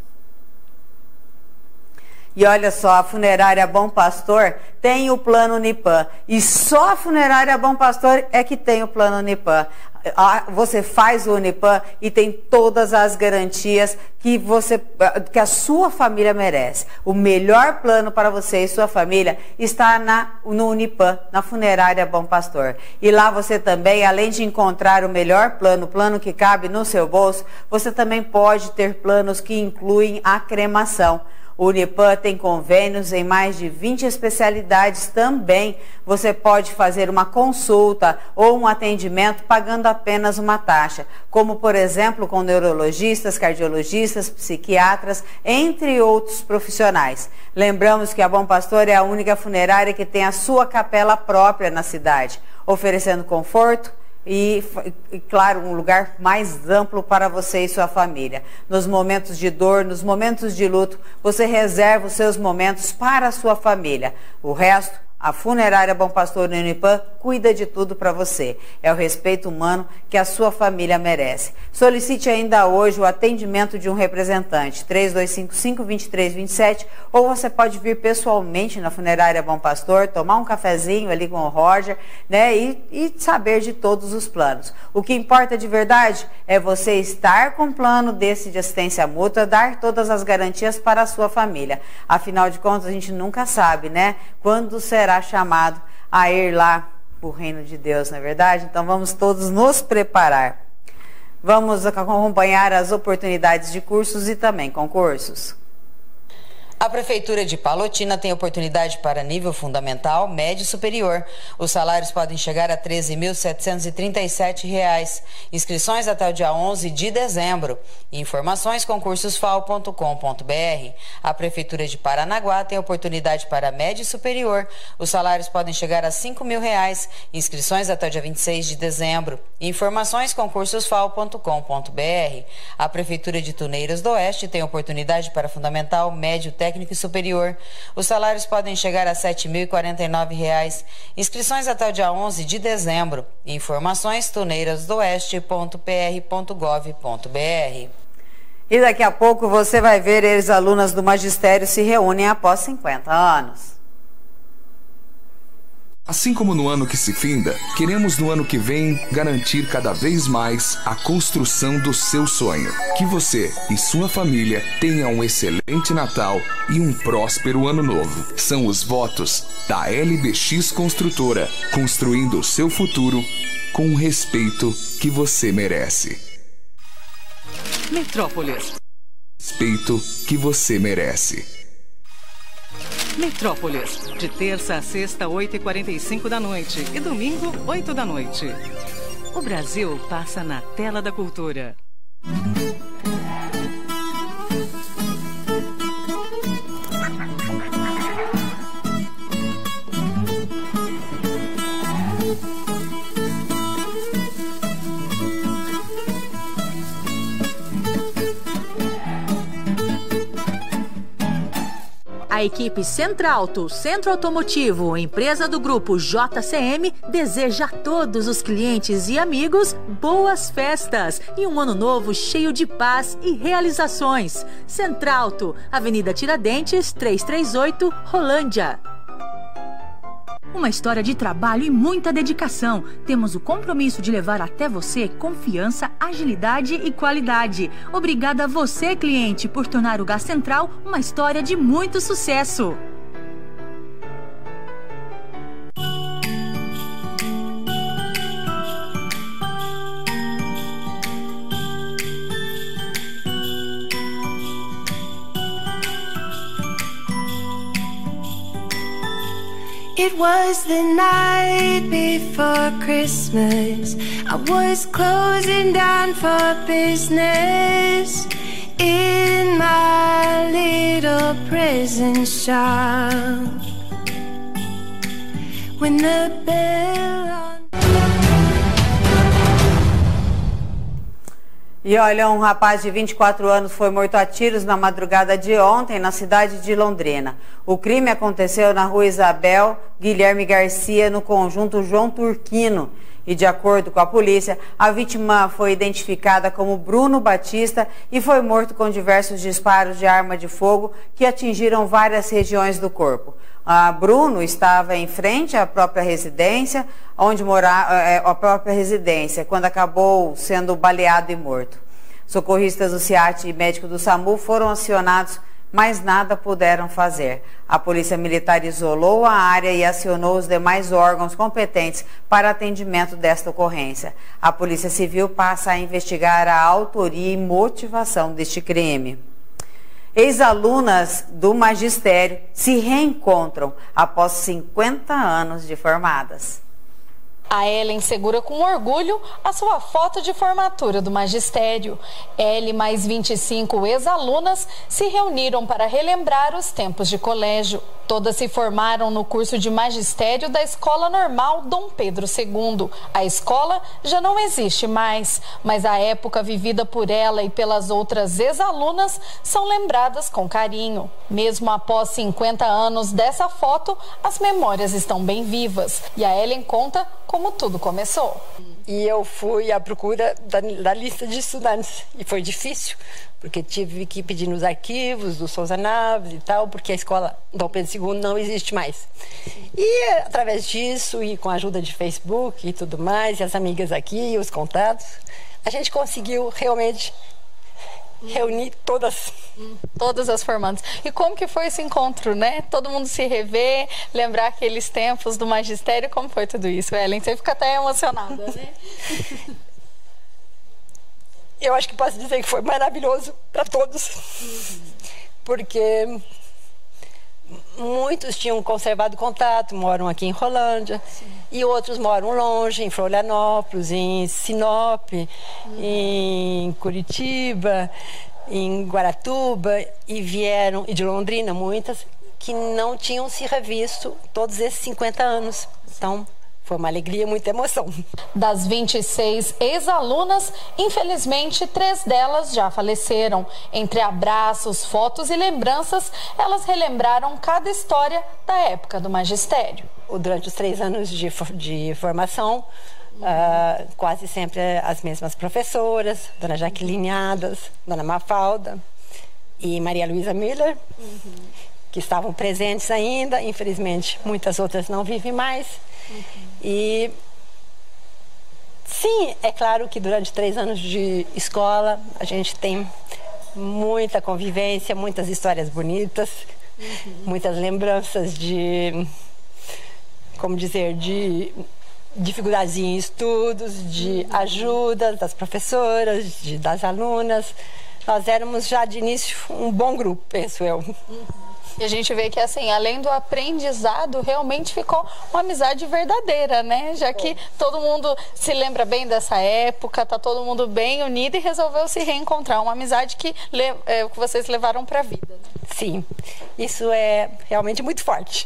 A: E olha só, a funerária Bom Pastor tem o plano Unipan. E só a funerária Bom Pastor é que tem o plano Unipan. Você faz o Unipan e tem todas as garantias que a sua família merece. O melhor plano para você e sua família está no Unipan, na funerária Bom Pastor. E lá você também, além de encontrar o melhor plano, o plano que cabe no seu bolso, você também pode ter planos que incluem a cremação. O Unipan tem convênios em mais de 20 especialidades também. Você pode fazer uma consulta ou um atendimento pagando apenas uma taxa, como por exemplo com neurologistas, cardiologistas, psiquiatras, entre outros profissionais. Lembramos que a Bom Pastor é a única funerária que tem a sua capela própria na cidade, oferecendo conforto e, claro, um lugar mais amplo para você e sua família. Nos momentos de dor, nos momentos de luto, você reserva os seus momentos para a sua família. O resto, a Funerária Bom Pastor no Unipam cuida de tudo para você. É o respeito humano que a sua família merece. Solicite ainda hoje o atendimento de um representante, 3255-2327, ou você pode vir pessoalmente na Funerária Bom Pastor, tomar um cafezinho ali com o Roger, né, e saber de todos os planos. O que importa de verdade é você estar com um plano desse de assistência mútua, dar todas as garantias para a sua família. Afinal de contas, a gente nunca sabe, né, quando será chamado a ir lá para o reino de Deus, não é verdade? Então vamos todos nos preparar. Vamos acompanhar as oportunidades de cursos e também concursos.
R: A Prefeitura de Palotina tem oportunidade para nível fundamental, médio e superior. Os salários podem chegar a R$ 13.737. Inscrições até o dia 11 de dezembro. Informações concursosfal.com.br. A Prefeitura de Paranaguá tem oportunidade para médio e superior. Os salários podem chegar a R$ 5.000. Inscrições até o dia 26 de dezembro. Informações concursosfal.com.br. A Prefeitura de Tuneiras do Oeste tem oportunidade para fundamental, médio, técnico e superior. Os salários podem chegar a R$ 7.049. Inscrições até o dia 11 de dezembro. Informações tuneirasdoeste.pr.gov.br.
A: E daqui a pouco você vai ver ex-alunas do magistério se reúnem após 50 anos.
S: Assim como no ano que se finda, queremos no ano que vem garantir cada vez mais a construção do seu sonho. Que você e sua família tenham um excelente Natal e um próspero Ano Novo. São os votos da LBX Construtora, construindo o seu futuro com o respeito que você merece.
I: Metrópolis.
S: Respeito que você merece.
I: Metrópolis, de terça a sexta, 8h45 da noite e domingo, 8 da noite. O Brasil passa na tela da cultura.
L: A equipe Centralto, Centro Automotivo, empresa do grupo JCM, deseja a todos os clientes e amigos boas festas e um ano novo cheio de paz e realizações. Centralto, Avenida Tiradentes, 338, Rolândia. Uma história de trabalho e muita dedicação. Temos o compromisso de levar até você confiança, agilidade e qualidade. Obrigada a você, cliente, por tornar o Gás Central uma história de muito sucesso.
T: It was the night before Christmas. I was closing down for business in my little prison shop. When the bell
A: E olha, um rapaz de 24 anos foi morto a tiros na madrugada de ontem na cidade de Londrina. O crime aconteceu na rua Isabel Guilherme Garcia, no conjunto João Turquino. E de acordo com a polícia, a vítima foi identificada como Bruno Batista e foi morto com diversos disparos de arma de fogo que atingiram várias regiões do corpo. Bruno estava em frente à própria residência, quando acabou sendo baleado e morto. Socorristas do SEAT e médicos do SAMU foram acionados, mas nada puderam fazer. A Polícia Militar isolou a área e acionou os demais órgãos competentes para atendimento desta ocorrência. A Polícia Civil passa a investigar a autoria e motivação deste crime. Ex-alunas do magistério se reencontram após 50 anos de formadas.
D: A Ellen segura com orgulho a sua foto de formatura do magistério. Ela e mais 25 ex-alunas se reuniram para relembrar os tempos de colégio. Todas se formaram no curso de magistério da Escola Normal Dom Pedro II. A escola já não existe mais, mas a época vivida por ela e pelas outras ex-alunas são lembradas com carinho. Mesmo após 50 anos dessa foto, as memórias estão bem vivas. E a Ellen conta como tudo começou.
U: E eu fui à procura da lista de estudantes. E foi difícil, porque tive que pedir nos arquivos do Souza Naves e tal, porque a escola Dom Pedro II não existe mais. E através disso, e com a ajuda de Facebook e tudo mais, e as amigas aqui, os contatos, a gente conseguiu realmente reunir todas as formandas. E como que foi esse encontro, né? Todo mundo se rever, lembrar aqueles tempos do magistério. Como foi tudo isso, Ellen? Você fica até emocionada, né? Eu acho que posso dizer que foi maravilhoso para todos, porque muitos tinham conservado contato, moram aqui em Rolândia, e outros moram longe, em Florianópolis, em Sinop, em Curitiba, em Guaratuba, e de Londrina, muitas, que não tinham se revisto todos esses 50 anos. Então, foi uma alegria, muita emoção.
D: Das 26 ex-alunas, infelizmente, 3 delas já faleceram. Entre abraços, fotos e lembranças, elas relembraram cada história da época do magistério.
U: Durante os 3 anos de formação, quase sempre as mesmas professoras, Dona Jaqueline Adas, Dona Mafalda e Maria Luísa Miller, que estavam presentes ainda. Infelizmente, muitas outras não vivem mais. E sim, é claro que durante 3 anos de escola a gente tem muita convivência, muitas histórias bonitas, muitas lembranças de, como dizer, de dificuldades em estudos, de ajuda das professoras, das alunas. Nós éramos já de início um bom grupo, penso eu.
D: E a gente vê que, assim, além do aprendizado, realmente ficou uma amizade verdadeira, né? Já que todo mundo se lembra bem dessa época, tá todo mundo bem unido e resolveu se reencontrar. Uma amizade que vocês levaram para a vida. Né?
U: Sim, isso é realmente muito forte.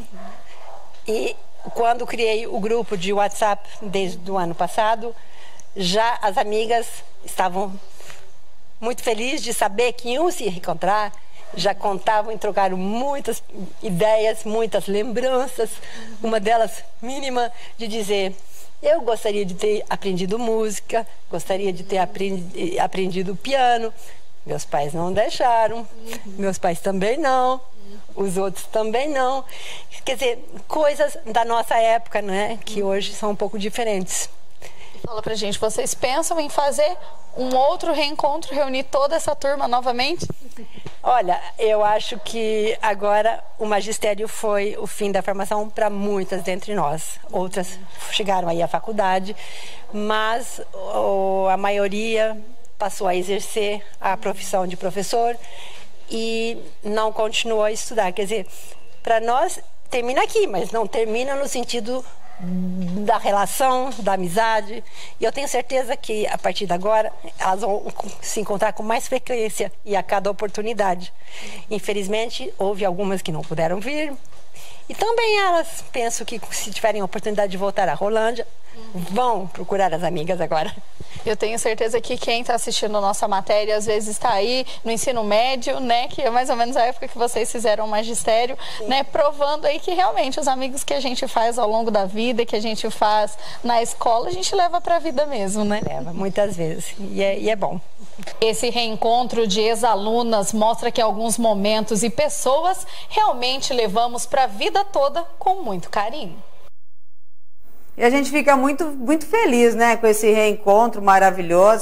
U: E quando criei o grupo de WhatsApp desde o ano passado, já as amigas estavam muito felizes de saber que iam se reencontrar. Já contavam e trocaram muitas ideias, muitas lembranças. Uma delas, mínima, de dizer: eu gostaria de ter aprendido música, gostaria de ter aprendido piano. Meus pais não deixaram, meus pais também não, os outros também não. Quer dizer, coisas da nossa época, né, que hoje são um pouco diferentes.
D: Fala pra gente, vocês pensam em fazer um outro reencontro, reunir toda essa turma novamente?
U: Olha, eu acho que agora o magistério foi o fim da formação para muitas dentre nós. Outras chegaram aí à faculdade, mas a maioria passou a exercer a profissão de professor e não continuou a estudar. Quer dizer, para nós termina aqui, mas não termina no sentido da relação, da amizade. E eu tenho certeza que a partir de agora elas vão se encontrar com mais frequência e a cada oportunidade. Infelizmente houve algumas que não puderam vir, e também elas, penso que se tiverem a oportunidade de voltar à Rolândia, vão procurar as amigas agora.
D: Eu tenho certeza que quem está assistindo a nossa matéria, às vezes está aí no ensino médio, né, que é mais ou menos a época que vocês fizeram o magistério, né, provando aí que realmente os amigos que a gente faz ao longo da vida, que a gente faz na escola, a gente leva para a vida mesmo, né?
U: Leva, muitas vezes, e é bom.
D: Esse reencontro de ex-alunas mostra que alguns momentos e pessoas realmente levamos para a vida toda com muito carinho. E a gente fica muito feliz, né, com esse reencontro maravilhoso.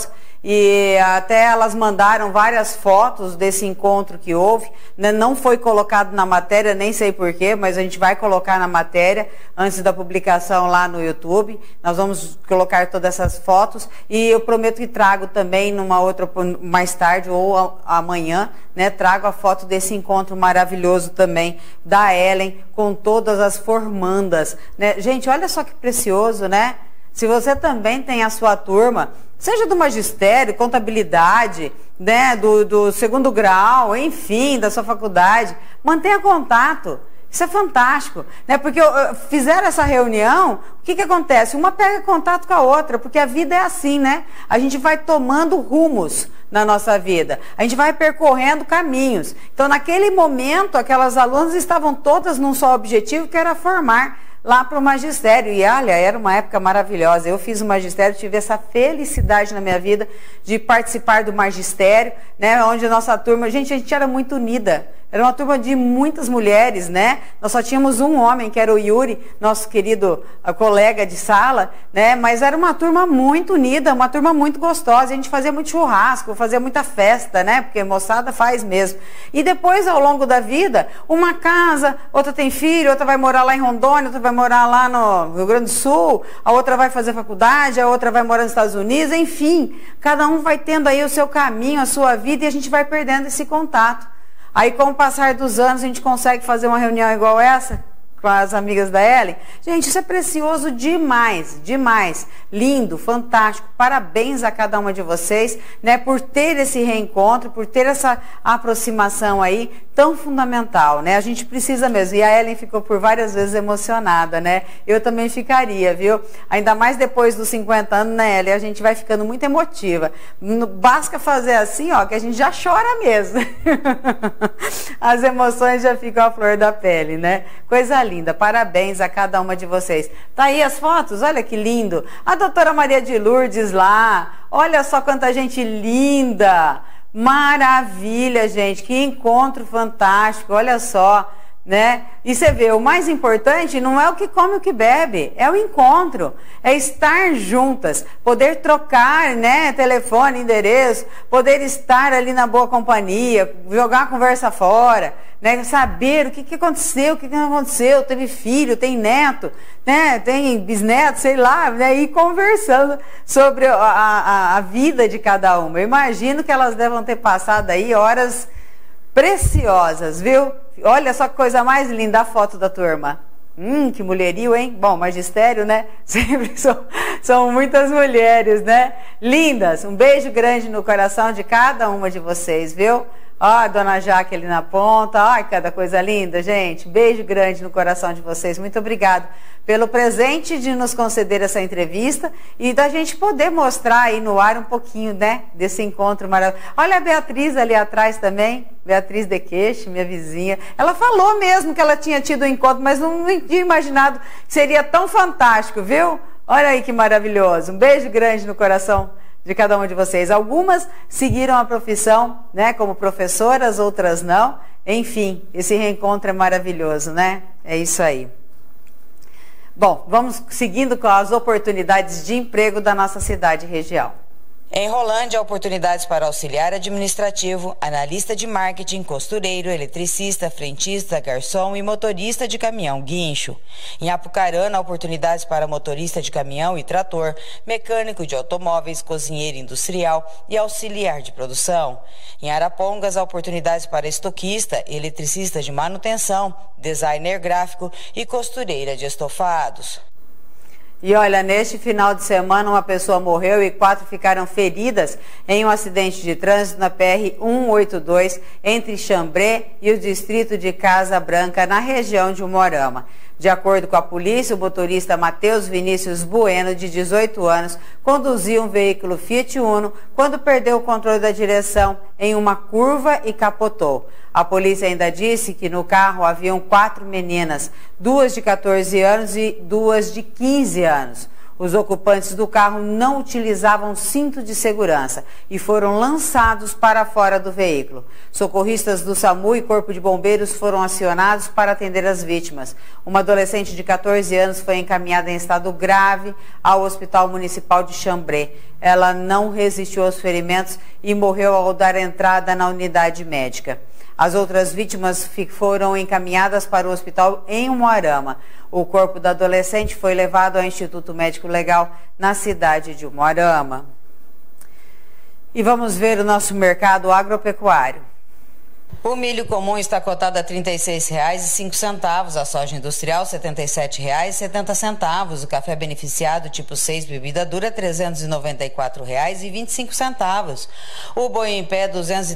A: e até elas mandaram várias fotos desse encontro que houve, né? Não foi colocado na matéria, nem sei porquê, mas a gente vai colocar na matéria antes da publicação lá no YouTube. Nós vamos colocar todas essas fotos e eu prometo que trago também numa outra, mais tarde ou amanhã, né? Trago a foto desse encontro maravilhoso também da Ellen com todas as formandas, né? Gente, olha só que precioso, né? Se você também tem a sua turma, seja do magistério, contabilidade, né, do segundo grau, enfim, da sua faculdade, mantenha contato. Isso é fantástico, né? Porque fizeram essa reunião, o que acontece? Uma pega contato com a outra, porque a vida é assim, né? A gente vai tomando rumos na nossa vida, a gente vai percorrendo caminhos. Então, naquele momento, aquelas alunas estavam todas num só objetivo, que era formar lá para o magistério. E olha, era uma época maravilhosa. Eu fiz o magistério, tive essa felicidade na minha vida de participar do magistério, né? Onde a nossa turma, gente, a gente era muito unida. Era uma turma de muitas mulheres, né? Nós só tínhamos um homem, que era o Yuri, nosso querido colega de sala, né? Mas era uma turma muito unida, uma turma muito gostosa. A gente fazia muito churrasco, fazia muita festa, né? Porque a moçada faz mesmo. E depois, ao longo da vida, uma casa, outra tem filho, outra vai morar lá em Rondônia, outra vai morar lá no Rio Grande do Sul, a outra vai fazer faculdade, a outra vai morar nos Estados Unidos, enfim. Cada um vai tendo aí o seu caminho, a sua vida, e a gente vai perdendo esse contato. Aí, com o passar dos anos, a gente consegue fazer uma reunião igual essa, com as amigas da Ellen. Gente, isso é precioso demais, demais. Lindo, fantástico. Parabéns a cada uma de vocês, né, por ter esse reencontro, por ter essa aproximação aí tão fundamental, né? A gente precisa mesmo. E a Ellen ficou por várias vezes emocionada, né? Eu também ficaria, viu? Ainda mais depois dos 50 anos, né, Ellen? A gente vai ficando muito emotiva. Basta fazer assim, ó, que a gente já chora mesmo. As emoções já ficam à flor da pele, né? Coisa linda. Parabéns a cada uma de vocês. Tá aí as fotos? Olha que lindo. A doutora Maria de Lourdes lá. Olha só quanta gente linda. Maravilha, gente, que encontro fantástico, olha só, né? E você vê, o mais importante não é o que come, o que bebe, é o encontro, é estar juntas, poder trocar, né, telefone, endereço, poder estar ali na boa companhia, jogar a conversa fora, né, saber o que aconteceu, o que não aconteceu, teve filho, tem neto, né, tem bisneto, sei lá, né, e conversando sobre a vida de cada uma. Eu imagino que elas devem ter passado aí horas preciosas, viu? Olha só que coisa mais linda a foto da turma. Que mulherio, hein? Bom, magistério, né? Sempre são muitas mulheres, né? Lindas. Um beijo grande no coração de cada uma de vocês, viu? Ó, a dona Jaque ali na ponta. Ai, cada coisa linda, gente. Beijo grande no coração de vocês. Muito obrigado pelo presente de nos conceder essa entrevista e da gente poder mostrar aí no ar um pouquinho, né, desse encontro maravilhoso. Olha a Beatriz ali atrás também, Beatriz de Queixe, minha vizinha. Ela falou mesmo que ela tinha tido um encontro, mas não tinha imaginado que seria tão fantástico, viu? Olha aí que maravilhoso. Um beijo grande no coração de cada uma de vocês. Algumas seguiram a profissão, né, como professoras, outras não. Enfim, esse reencontro é maravilhoso, né? É isso aí. Bom, vamos seguindo com as oportunidades de emprego da nossa cidade e região.
R: Em Rolândia, oportunidades para auxiliar administrativo, analista de marketing, costureiro, eletricista, frentista, garçom e motorista de caminhão guincho. Em Apucarana, oportunidades para motorista de caminhão e trator, mecânico de automóveis, cozinheiro industrial e auxiliar de produção. Em Arapongas, oportunidades para estoquista, eletricista de manutenção, designer gráfico e costureira de estofados.
A: E olha, neste final de semana uma pessoa morreu e 4 ficaram feridas em um acidente de trânsito na PR-182 entre Xambré e o distrito de Casa Branca, na região de Umuarama. De acordo com a polícia, o motorista Matheus Vinícius Bueno, de 18 anos, conduzia um veículo Fiat Uno quando perdeu o controle da direção em uma curva e capotou. A polícia ainda disse que no carro haviam 4 meninas, 2 de 14 anos e 2 de 15 anos. Os ocupantes do carro não utilizavam cinto de segurança e foram lançados para fora do veículo. Socorristas do SAMU e Corpo de Bombeiros foram acionados para atender as vítimas. Uma adolescente de 14 anos foi encaminhada em estado grave ao Hospital Municipal de Xambrê. Ela não resistiu aos ferimentos e morreu ao dar entrada na unidade médica. As outras vítimas foram encaminhadas para o hospital em Umuarama. O corpo da adolescente foi levado ao Instituto Médico Legal na cidade de Umuarama. E vamos ver o nosso mercado agropecuário.
R: O milho comum está cotado a R$ 36,05, a soja industrial R$ 77,70, o café beneficiado tipo 6 bebida dura R$ 394,25, o boi em pé R$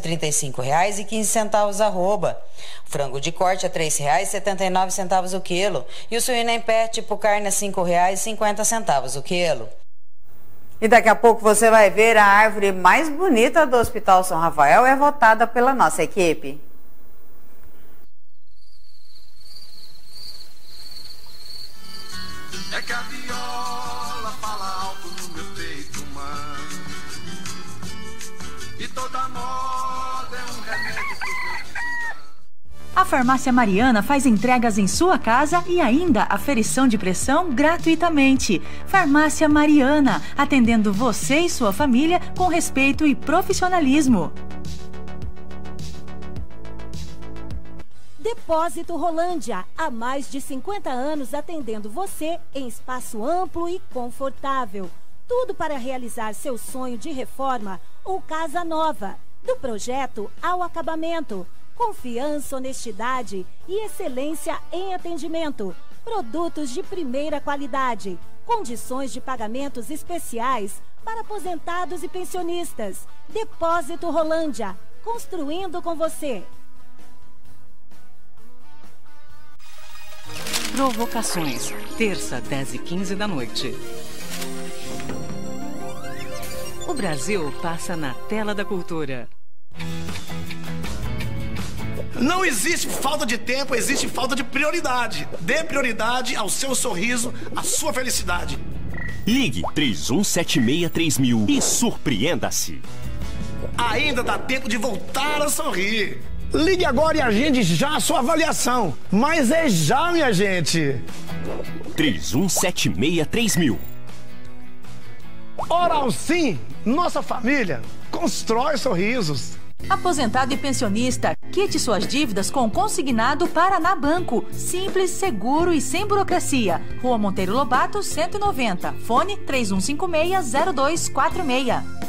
R: 235,15 arroba, o frango de corte a R$ 3,79 o quilo e o suíno em pé tipo carne a R$ 5,50 o quilo.
A: E daqui a pouco você vai ver a árvore mais bonita do Hospital São Rafael é votada pela nossa equipe.
N: É que a viola fala alto no meu peito, mãe. E toda moda é um remédio pro meu desengano.
L: A Farmácia Mariana faz entregas em sua casa e ainda aferição de pressão gratuitamente. Farmácia Mariana, atendendo você e sua família com respeito e profissionalismo.
C: Depósito Rolândia, há mais de 50 anos atendendo você em espaço amplo e confortável. Tudo para realizar seu sonho de reforma ou casa nova. Do projeto ao acabamento. Confiança, honestidade e excelência em atendimento. Produtos de primeira qualidade. Condições de pagamentos especiais para aposentados e pensionistas. Depósito Rolândia, construindo com você.
I: Provocações, terça, 10h15 da noite. O Brasil passa na tela da cultura.
K: Não existe falta de tempo, existe falta de prioridade. Dê prioridade ao seu sorriso, à sua felicidade.
J: Ligue 31763000 e surpreenda-se.
K: Ainda dá tempo de voltar a sorrir. Ligue agora e agende já a sua avaliação. Mas é já, minha gente.
J: 31763000.
K: Oral Sim, nossa família constrói sorrisos.
L: Aposentado e pensionista, quite suas dívidas com consignado Paraná Banco. Simples, seguro e sem burocracia. Rua Monteiro Lobato, 190. Fone 3156-0246.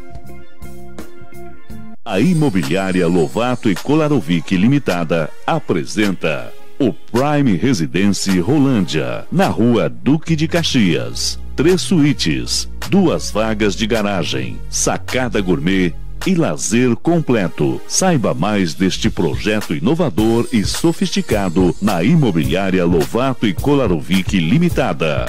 O: A Imobiliária Lovato e Kolarovic Limitada apresenta o Prime Residence Rolândia, na Rua Duque de Caxias. 3 suítes, 2 vagas de garagem, sacada gourmet e lazer completo. Saiba mais deste projeto inovador e sofisticado na Imobiliária Lovato e Kolarovic Limitada.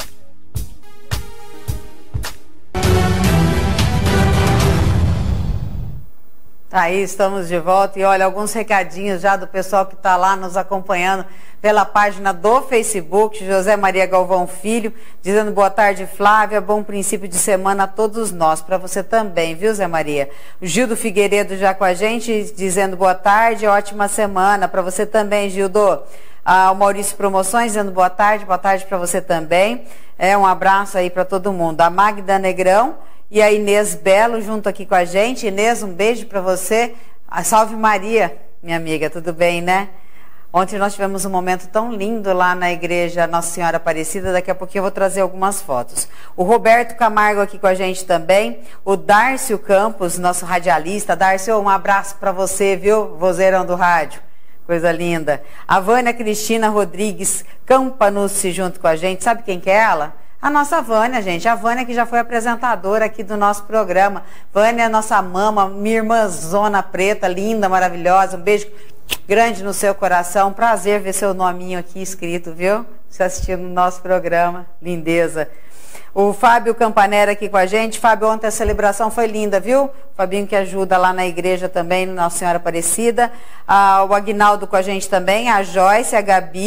A: Aí estamos de volta e olha, alguns recadinhos já do pessoal que está lá nos acompanhando pela página do Facebook, José Maria Galvão Filho, dizendo boa tarde, Flávia, bom princípio de semana a todos nós, para você também, viu, Zé Maria? O Gildo Figueiredo já com a gente, dizendo boa tarde, ótima semana, para você também, Gildo. O Maurício Promoções, dizendo boa tarde para você também, um abraço aí para todo mundo. A Magda Negrão e a Inês Belo junto aqui com a gente. Inês, um beijo para você. Salve Maria, minha amiga, tudo bem, né? Ontem nós tivemos um momento tão lindo lá na igreja Nossa Senhora Aparecida. Daqui a pouquinho eu vou trazer algumas fotos. O Roberto Camargo aqui com a gente também. O Dárcio Campos, nosso radialista. Dárcio, um abraço para você, viu? Vozeirão do rádio. Coisa linda. A Vânia Cristina Rodrigues Campanucci junto com a gente. Sabe quem que é ela? A nossa Vânia, gente. A Vânia que já foi apresentadora aqui do nosso programa. Vânia é nossa mama, minha irmãzona preta, linda, maravilhosa. Um beijo grande no seu coração. Prazer ver seu nominho aqui escrito, viu? Você assistindo no nosso programa. Lindeza. O Fábio Campanera aqui com a gente. Fábio, ontem a celebração foi linda, viu? O Fabinho que ajuda lá na igreja também, Nossa Senhora Aparecida. O Aguinaldo com a gente também. A Joyce, a Gabi.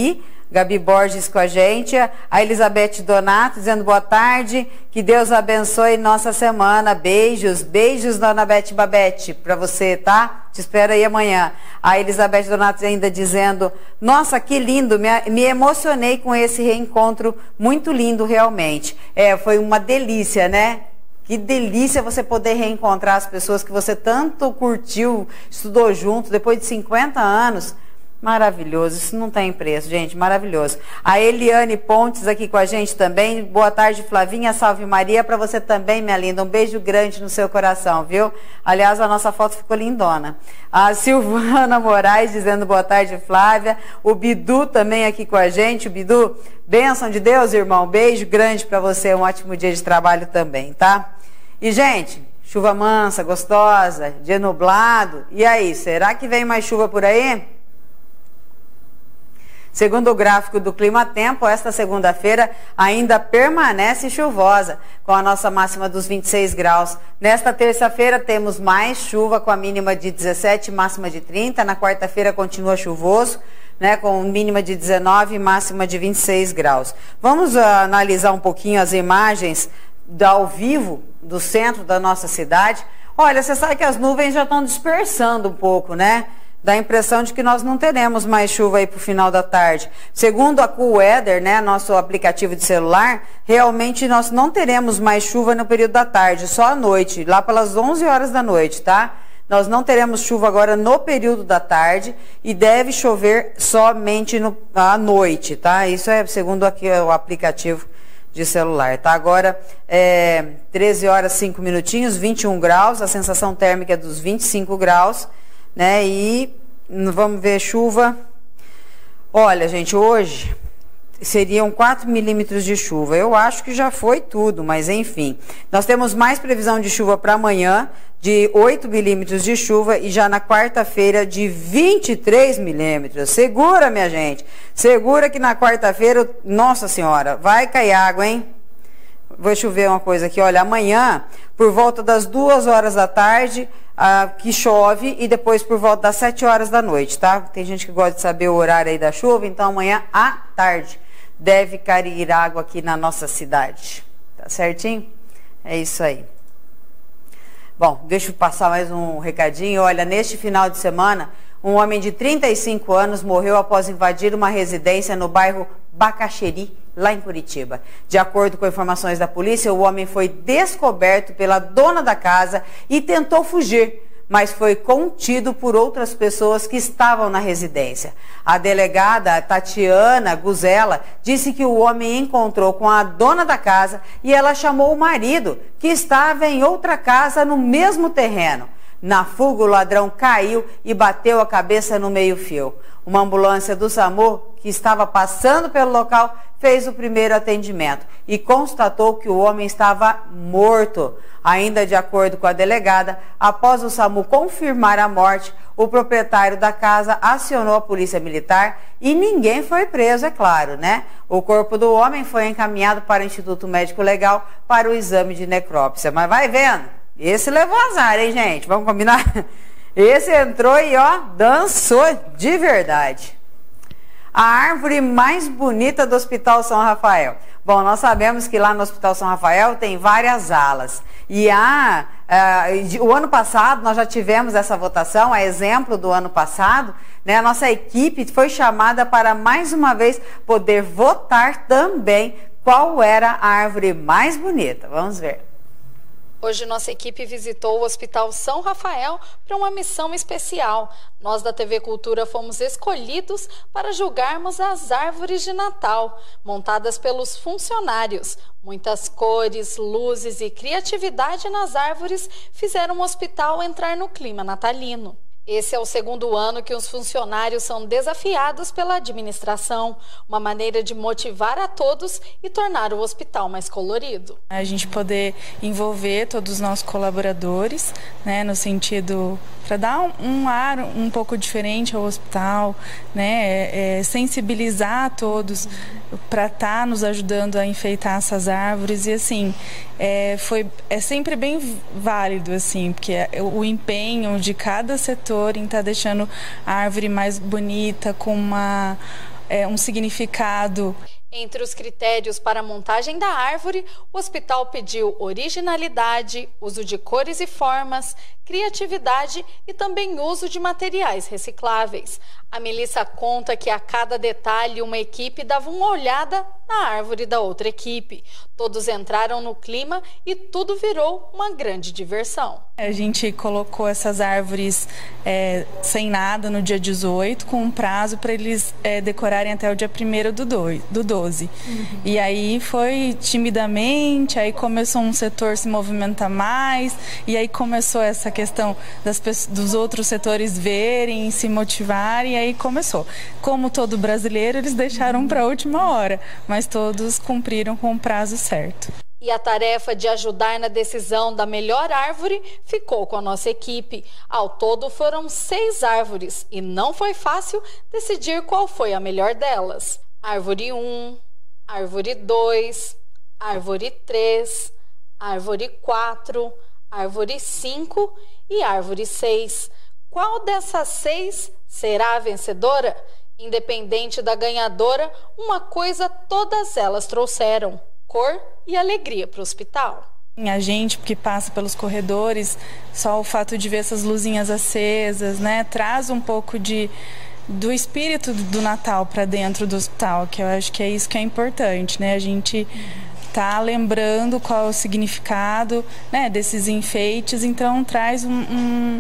A: Gabi Borges com a gente, a Elizabeth Donato dizendo boa tarde, que Deus abençoe nossa semana, beijos, beijos dona Beth Babete para você, tá? Te espero aí amanhã. A Elizabeth Donato ainda dizendo, nossa, que lindo, me emocionei com esse reencontro, muito lindo realmente. Foi uma delícia, né? Que delícia você poder reencontrar as pessoas que você tanto curtiu, estudou junto, depois de 50 anos. Maravilhoso, isso não tem preço, gente, maravilhoso. A Eliane Pontes aqui com a gente também. Boa tarde, Flavinha, salve Maria, para você também, minha linda. Um beijo grande no seu coração, viu? Aliás, a nossa foto ficou lindona. A Silvana Moraes dizendo boa tarde, Flávia. O Bidu também aqui com a gente. O Bidu, bênção de Deus, irmão. Beijo grande para você, um ótimo dia de trabalho também, tá? E, gente, chuva mansa, gostosa, dia nublado. E aí, será que vem mais chuva por aí? Segundo o gráfico do Clima Tempo, esta segunda-feira ainda permanece chuvosa, com a nossa máxima dos 26 graus. Nesta terça-feira temos mais chuva, com a mínima de 17 e máxima de 30. Na quarta-feira continua chuvoso, né, com mínima de 19 e máxima de 26 graus. Vamos analisar um pouquinho as imagens ao vivo do centro da nossa cidade. Olha, você sabe que as nuvens já estão dispersando um pouco, né? Dá a impressão de que nós não teremos mais chuva aí para o final da tarde. Segundo a Cool Weather, né, nosso aplicativo de celular, realmente nós não teremos mais chuva no período da tarde, só à noite, lá pelas 11 horas da noite, tá? Nós não teremos chuva agora no período da tarde e deve chover somente à noite, tá? Isso é segundo aqui o aplicativo de celular, tá? Agora, 13 horas 5 minutinhos, 21 graus, a sensação térmica é dos 25 graus, né? E vamos ver chuva. Olha, gente, hoje seriam 4 milímetros de chuva. Eu acho que já foi tudo, mas enfim. Nós temos mais previsão de chuva para amanhã, de 8 milímetros de chuva, e já na quarta-feira de 23 milímetros. Segura, minha gente. Segura que na quarta-feira, nossa senhora, vai cair água, hein? Vou chover uma coisa aqui, olha, amanhã, por volta das 2 horas da tarde, que chove, e depois por volta das 7 horas da noite, tá? Tem gente que gosta de saber o horário aí da chuva, então amanhã à tarde deve cair água aqui na nossa cidade. Tá certinho? É isso aí. Bom, deixa eu passar mais um recadinho. Olha, neste final de semana, um homem de 35 anos morreu após invadir uma residência no bairro Bacaxeri, lá em Curitiba. De acordo com informações da polícia, o homem foi descoberto pela dona da casa e tentou fugir, mas foi contido por outras pessoas que estavam na residência. A delegada Tatiana Guzella disse que o homem encontrou com a dona da casa e ela chamou o marido, que estava em outra casa no mesmo terreno. Na fuga, o ladrão caiu e bateu a cabeça no meio-fio. Uma ambulância do SAMU, que estava passando pelo local, fez o primeiro atendimento e constatou que o homem estava morto. Ainda de acordo com a delegada, após o SAMU confirmar a morte, o proprietário da casa acionou a polícia militar e ninguém foi preso, é claro, né? O corpo do homem foi encaminhado para o Instituto Médico Legal para o exame de necrópsia. Mas vai vendo, esse levou azar, hein, gente? Vamos combinar? Esse entrou e, ó, dançou de verdade. A árvore mais bonita do Hospital São Rafael. Bom, nós sabemos que lá no Hospital São Rafael tem várias alas. E o ano passado nós já tivemos essa votação, a exemplo do ano passado, né? A nossa equipe foi chamada para mais uma vez poder votar também qual era a árvore mais bonita. Vamos ver.
D: Hoje nossa equipe visitou o Hospital São Rafael para uma missão especial. Nós da TV Cultura fomos escolhidos para julgarmos as árvores de Natal, montadas pelos funcionários. Muitas cores, luzes e criatividade nas árvores fizeram o hospital entrar no clima natalino. Esse é o segundo ano que os funcionários são desafiados pela administração, uma maneira de motivar a todos e tornar o hospital mais colorido.
B: A gente poder envolver todos os nossos colaboradores, né, no sentido para dar um ar um pouco diferente ao hospital, né, sensibilizar a todos para estar nos ajudando a enfeitar essas árvores. E assim, é sempre bem válido, assim, porque o empenho de cada setor em estar deixando a árvore mais bonita, com um significado.
D: Entre os critérios para a montagem da árvore, o hospital pediu originalidade, uso de cores e formas, criatividade e também uso de materiais recicláveis. A Melissa conta que a cada detalhe uma equipe dava uma olhada na árvore da outra equipe. Todos entraram no clima e tudo virou uma grande diversão.
B: A gente colocou essas árvores sem nada no dia 18, com um prazo para eles decorarem até o dia 1º do 12. E aí foi timidamente, aí começou um setor se movimentar mais, e aí começou essa questão dos outros setores verem, se motivarem, e aí começou. Como todo brasileiro, eles deixaram para a última hora, mas todos cumpriram com o prazo certo.
D: E a tarefa de ajudar na decisão da melhor árvore ficou com a nossa equipe. Ao todo foram 6 árvores e não foi fácil decidir qual foi a melhor delas. Árvore 1, árvore 2, árvore 3, árvore 4, árvore 5 e árvore 6. Qual dessas 6 será a vencedora? Independente da ganhadora, uma coisa todas elas trouxeram: cor e alegria para o hospital.
B: A gente que passa pelos corredores, só o fato de ver essas luzinhas acesas, né, traz um pouco do espírito do Natal para dentro do hospital, que eu acho que é isso que é importante, né? A gente tá lembrando qual é o significado, né, desses enfeites, então traz um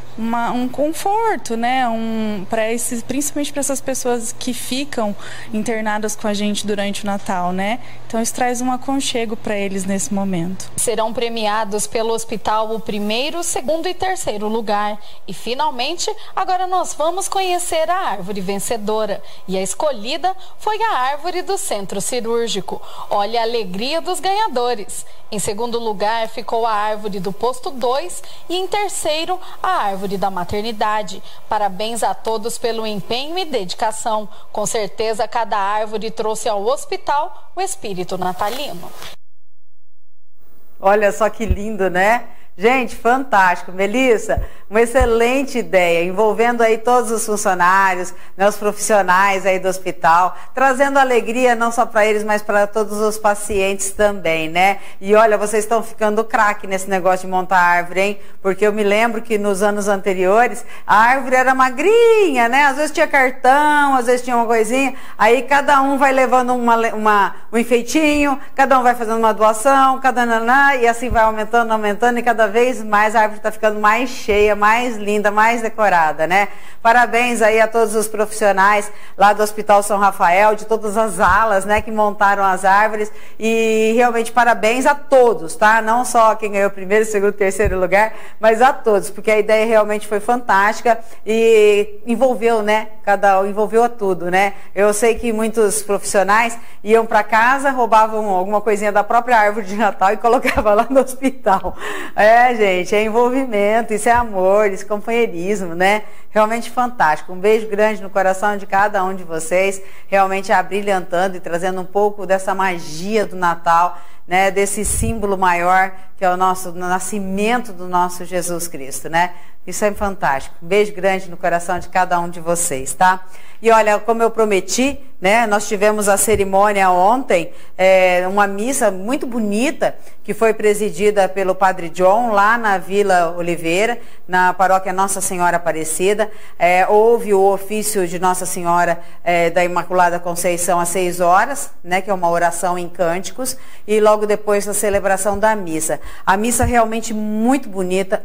B: conforto, né, principalmente para essas pessoas que ficam internadas com a gente durante o Natal, né? Então isso traz um aconchego para eles nesse momento.
D: Serão premiados pelo hospital o 1º, 2º e 3º lugar. E finalmente, agora nós vamos conhecer a árvore vencedora. E a escolhida foi a árvore do centro cirúrgico. Olha a alegria dos ganhadores. Em 2º lugar ficou a árvore do posto 2 e em 3º a árvore da maternidade. Parabéns a todos pelo empenho e dedicação. Com certeza cada árvore trouxe ao hospital o espírito natalino.
A: Olha só que lindo, né? Gente, fantástico. Melissa, uma excelente ideia, envolvendo aí todos os funcionários, né, os profissionais aí do hospital, trazendo alegria não só para eles, mas para todos os pacientes também, né? E olha, vocês estão ficando craque nesse negócio de montar árvore, hein? Porque eu me lembro que nos anos anteriores, a árvore era magrinha, né? Às vezes tinha cartão, às vezes tinha uma coisinha, aí cada um vai levando um enfeitinho, cada um vai fazendo uma doação, e assim vai aumentando, e cada vez mais a árvore está ficando mais cheia, mais linda, mais decorada, né? Parabéns aí a todos os profissionais lá do Hospital São Rafael, de todas as alas, né, que montaram as árvores, e realmente parabéns a todos, tá? Não só quem ganhou 1º, 2º, 3º lugar, mas a todos, porque a ideia realmente foi fantástica e envolveu, né? Envolveu a tudo, né? Eu sei que muitos profissionais iam para casa, roubavam alguma coisinha da própria árvore de Natal e colocavam lá no hospital. Gente, é envolvimento, isso é amor, isso é companheirismo, né? Realmente fantástico. Um beijo grande no coração de cada um de vocês, realmente abrilhantando e trazendo um pouco dessa magia do Natal, né? Desse símbolo maior que é o nascimento do nosso Jesus Cristo, né? Isso é fantástico. Um beijo grande no coração de cada um de vocês, tá? E olha, como eu prometi, né, nós tivemos a cerimônia ontem, uma missa muito bonita, que foi presidida pelo Padre John, lá na Vila Oliveira, na paróquia Nossa Senhora Aparecida. Houve o ofício de Nossa Senhora da Imaculada Conceição às 6 horas, né, que é uma oração em cânticos, e logo depois a celebração da missa. A missa realmente muito bonita,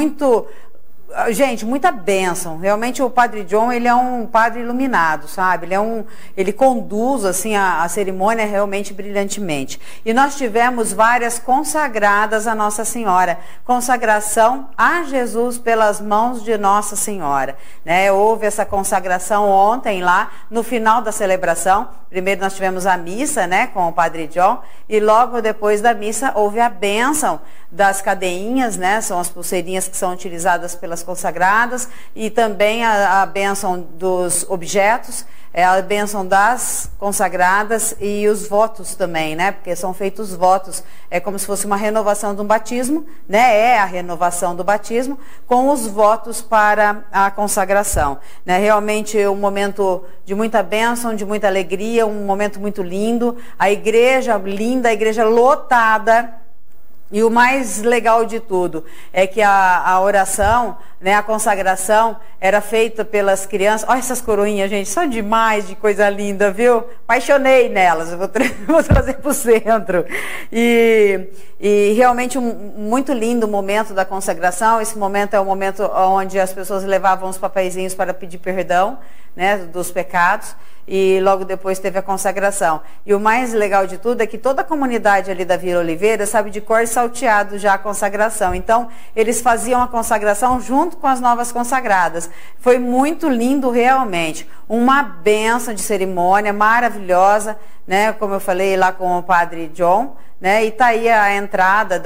A: gente, muita bênção. Realmente o Padre John, ele é um padre iluminado, sabe? Ele conduz assim a cerimônia realmente brilhantemente. E nós tivemos várias consagradas a Nossa Senhora. Consagração a Jesus pelas mãos de Nossa Senhora, né? Houve essa consagração ontem lá, no final da celebração. Primeiro nós tivemos a missa, né, com o Padre John, e logo depois da missa houve a bênção das cadeinhas, né? São as pulseirinhas que são utilizadas pelas das consagradas e também a bênção dos objetos, a bênção das consagradas e os votos também, né? Porque são feitos votos, é como se fosse uma renovação de um batismo, né? É a renovação do batismo com os votos para a consagração, né? Realmente um momento de muita bênção, de muita alegria, um momento muito lindo, a igreja linda, a igreja lotada. E o mais legal de tudo é que a oração, né, a consagração, era feita pelas crianças. Olha essas coroinhas, gente, são demais, de coisa linda, viu? Apaixonei nelas, vou trazer para o centro. E realmente muito lindo o momento da consagração. Esse momento é o momento onde as pessoas levavam os papeizinhos para pedir perdão, né, dos pecados. E logo depois teve a consagração. E o mais legal de tudo é que toda a comunidade ali da Vila Oliveira sabe de cor e salteado já a consagração. Então, eles faziam a consagração junto com as novas consagradas. Foi muito lindo realmente. Uma bênção de cerimônia maravilhosa, né? Como eu falei lá com o padre John, né? E tá aí a entrada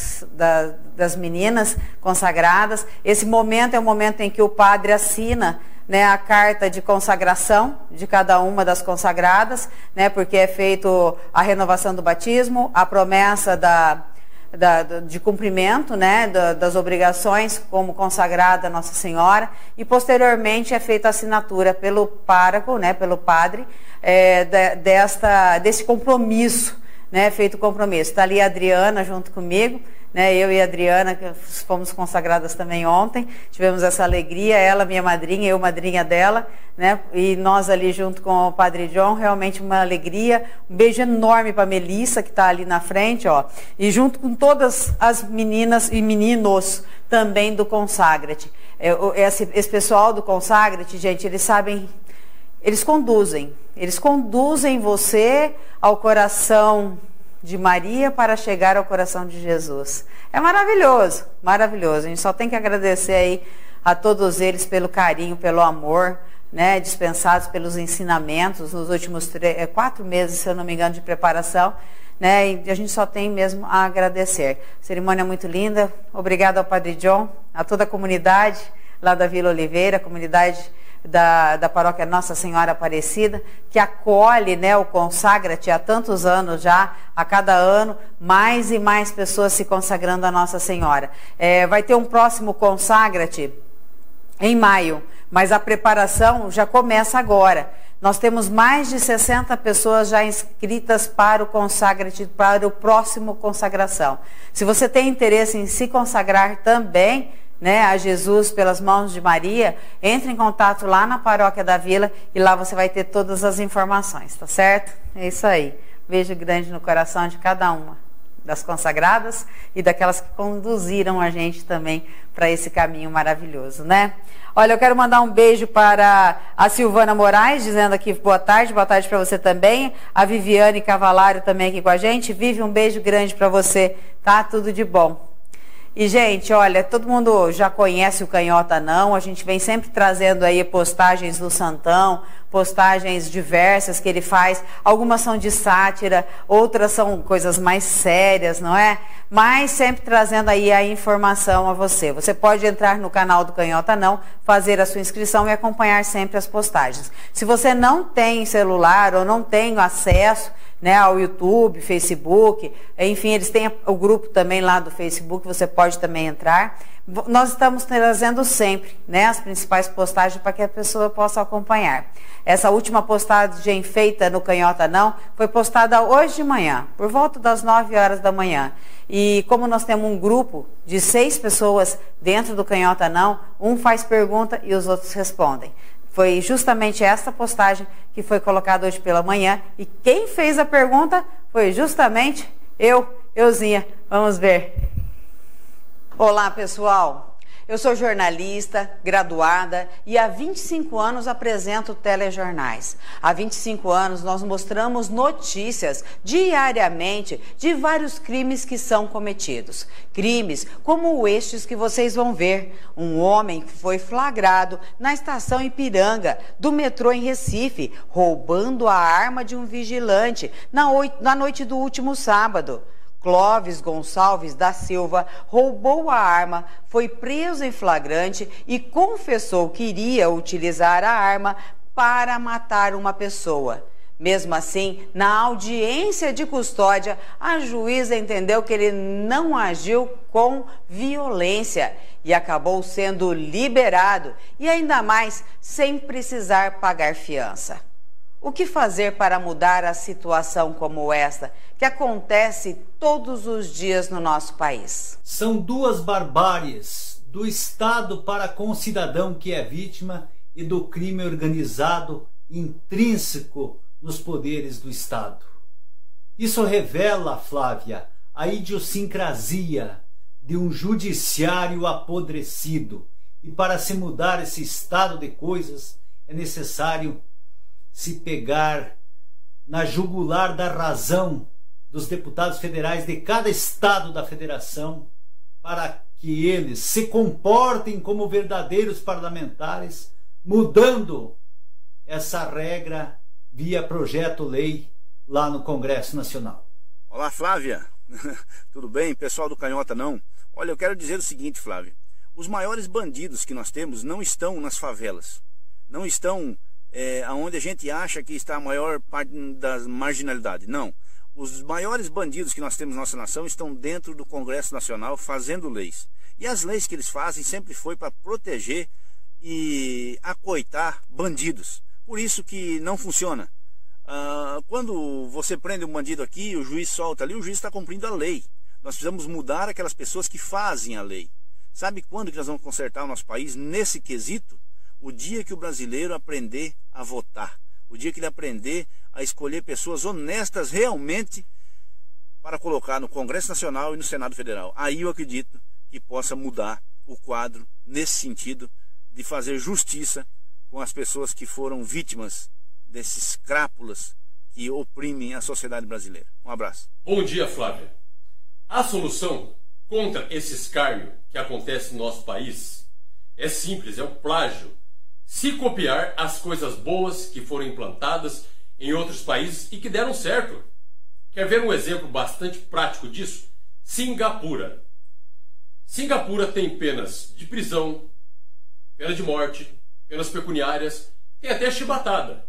A: das meninas consagradas. Esse momento é o momento em que o padre assina, né, a carta de consagração de cada uma das consagradas, né, porque é feito a renovação do batismo, a promessa de cumprimento, né, das obrigações como consagrada Nossa Senhora, e posteriormente é feita a assinatura pelo pároco, né, pelo padre, desse compromisso, né, feito o compromisso. Está ali a Adriana junto comigo, né, eu e a Adriana, que fomos consagradas também ontem, tivemos essa alegria, ela, minha madrinha, eu, madrinha dela, né, e nós ali junto com o Padre John, realmente uma alegria, um beijo enorme para a Melissa, que está ali na frente, ó, e junto com todas as meninas e meninos também do Consagra-te. Esse pessoal do Consagra-te, gente, eles sabem, eles conduzem você ao coração de Maria para chegar ao coração de Jesus. É maravilhoso, maravilhoso. A gente só tem que agradecer aí a todos eles pelo carinho, pelo amor, né, dispensados pelos ensinamentos nos últimos 4 meses, se eu não me engano, de preparação, né, e a gente só tem mesmo a agradecer. Cerimônia muito linda. Obrigada ao Padre John, a toda a comunidade lá da Vila Oliveira, a comunidade da paróquia Nossa Senhora Aparecida, que acolhe, né, o Consagra-te há tantos anos já, a cada ano, mais e mais pessoas se consagrando a Nossa Senhora. Vai ter um próximo Consagra-te em maio, mas a preparação já começa agora. Nós temos mais de 60 pessoas já inscritas para o Consagra-te, para o próximo consagração. Se você tem interesse em se consagrar também, né, a Jesus pelas mãos de Maria, entre em contato lá na paróquia da Vila e lá você vai ter todas as informações, tá certo? É isso aí. Beijo grande no coração de cada uma das consagradas e daquelas que conduziram a gente também para esse caminho maravilhoso, né? Olha, eu quero mandar um beijo para a Silvana Moraes, dizendo aqui boa tarde para você também. A Viviane Cavalário também aqui com a gente. Vivi, um beijo grande para você, tá? Tudo de bom. E, gente, olha, todo mundo já conhece o Canhota Não, a gente vem sempre trazendo aí postagens do Santão, postagens diversas que ele faz, algumas são de sátira, outras são coisas mais sérias, não é? Mas sempre trazendo aí a informação a você. Você pode entrar no canal do Canhota Não, fazer a sua inscrição e acompanhar sempre as postagens. Se você não tem celular ou não tem acesso, né, ao YouTube, Facebook, enfim, eles têm o grupo também lá do Facebook, você pode também entrar. Nós estamos trazendo sempre, né, as principais postagens para que a pessoa possa acompanhar. Essa última postagem feita no Canhota Não foi postada hoje de manhã, por volta das 9 horas da manhã. E como nós temos um grupo de 6 pessoas dentro do Canhota Não, um faz pergunta e os outros respondem. Foi justamente essa postagem que foi colocada hoje pela manhã. E quem fez a pergunta foi justamente euzinha. Vamos ver. Olá, pessoal. Eu sou jornalista, graduada e há 25 anos apresento telejornais. Há 25 anos nós mostramos notícias diariamente de vários crimes que são cometidos. Crimes como estes que vocês vão ver. Um homem que foi flagrado na estação Ipiranga do metrô em Recife, roubando a arma de um vigilante na noite do último sábado. Clóvis Gonçalves da Silva roubou a arma, foi preso em flagrante e confessou que iria utilizar a arma para matar uma pessoa. Mesmo assim, na audiência de custódia, a juíza entendeu que ele não agiu com violência e acabou sendo liberado, e ainda mais sem precisar pagar fiança. O que fazer para mudar a situação como esta, que acontece todos os dias no nosso país?
E: São duas barbáries do Estado para com o cidadão que é vítima e do crime organizado intrínseco nos poderes do Estado. Isso revela, Flávia, a idiosincrasia de um judiciário apodrecido. E para se mudar esse estado de coisas, é necessário se pegar na jugular da razão dos deputados federais de cada estado da federação, para que eles se comportem como verdadeiros parlamentares, mudando essa regra via projeto-lei lá no Congresso Nacional.
V: Olá, Flávia. Tudo bem? Pessoal do Canhota Não? Olha, eu quero dizer o seguinte, Flávia. Os maiores bandidos que nós temos não estão nas favelas. Não estão onde a gente acha que está a maior parte da marginalidade. Não. Os maiores bandidos que nós temos na nossa nação estão dentro do Congresso Nacional fazendo leis. E as leis que eles fazem sempre foi para proteger e acoitar bandidos. Por isso que não funciona. Quando você prende um bandido aqui, o juiz solta ali, o juiz está cumprindo a lei. Nós precisamos mudar aquelas pessoas que fazem a lei. Sabe quando que nós vamos consertar o nosso país nesse quesito? O dia que o brasileiro aprender a votar. O dia que ele aprender a escolher pessoas honestas realmente para colocar no Congresso Nacional e no Senado Federal. Aí eu acredito que possa mudar o quadro nesse sentido de fazer justiça com as pessoas que foram vítimas desses crápulas que oprimem a sociedade brasileira. Um abraço.
W: Bom dia, Flávia. A solução contra esse escárnio que acontece no nosso país é simples, é o plágio. Se copiar as coisas boas que foram implantadas em outros países e que deram certo. Quer ver um exemplo bastante prático disso? Singapura. Singapura tem penas de prisão, pena de morte, penas pecuniárias, tem até chibatada.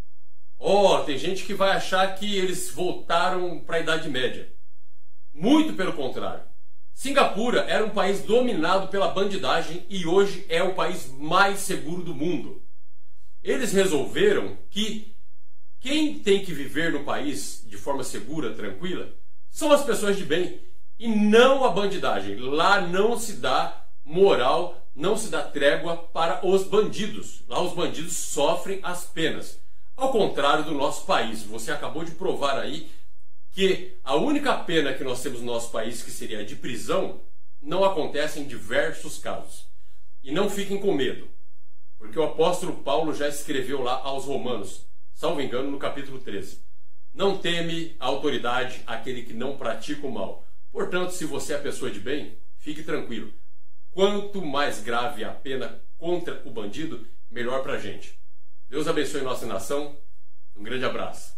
W: Tem gente que vai achar que eles voltaram para a Idade Média. Muito pelo contrário. Singapura era um país dominado pela bandidagem e hoje é o país mais seguro do mundo. Eles resolveram que quem tem que viver no país de forma segura, tranquila, são as pessoas de bem e não a bandidagem. Lá não se dá moral, não se dá trégua para os bandidos. Lá os bandidos sofrem as penas. Ao contrário do nosso país. Você acabou de provar aí que a única pena que nós temos no nosso país, que seria a de prisão, não acontece em diversos casos. E não fiquem com medo, porque o apóstolo Paulo já escreveu lá aos Romanos, salvo engano, no capítulo 13. Não teme a autoridade aquele que não pratica o mal. Portanto, se você é pessoa de bem, fique tranquilo. Quanto mais grave a pena contra o bandido, melhor pra gente. Deus abençoe nossa nação. Um grande abraço.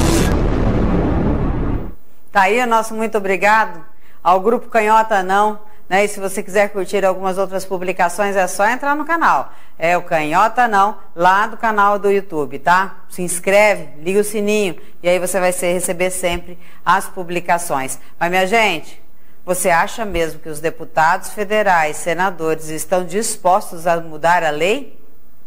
A: Tá aí o nosso muito obrigado ao Grupo Canhota Não, né? E se você quiser curtir algumas outras publicações, é só entrar no canal. É o Canhota Não, lá do canal do YouTube, tá? Se inscreve, liga o sininho e aí você vai receber sempre as publicações. Mas, minha gente, você acha mesmo que os deputados federais, senadores, estão dispostos a mudar a lei?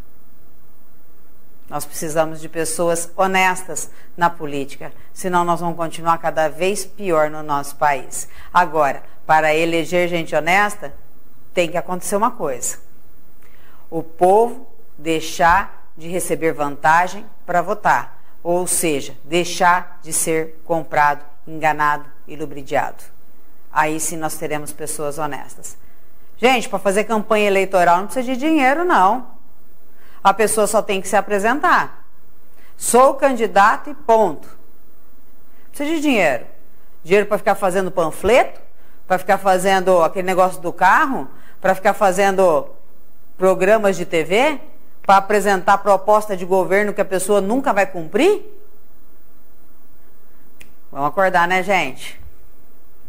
A: Nós precisamos de pessoas honestas na política, senão nós vamos continuar cada vez pior no nosso país. Agora, para eleger gente honesta, tem que acontecer uma coisa. O povo deixar de receber vantagem para votar, ou seja, deixar de ser comprado, enganado e ludibriado. Aí sim nós teremos pessoas honestas. Gente, para fazer campanha eleitoral não precisa de dinheiro, não. A pessoa só tem que se apresentar. Sou candidato e ponto. Precisa de dinheiro. Dinheiro para ficar fazendo panfleto, para ficar fazendo aquele negócio do carro, para ficar fazendo programas de TV, para apresentar proposta de governo que a pessoa nunca vai cumprir? Vamos acordar, né, gente?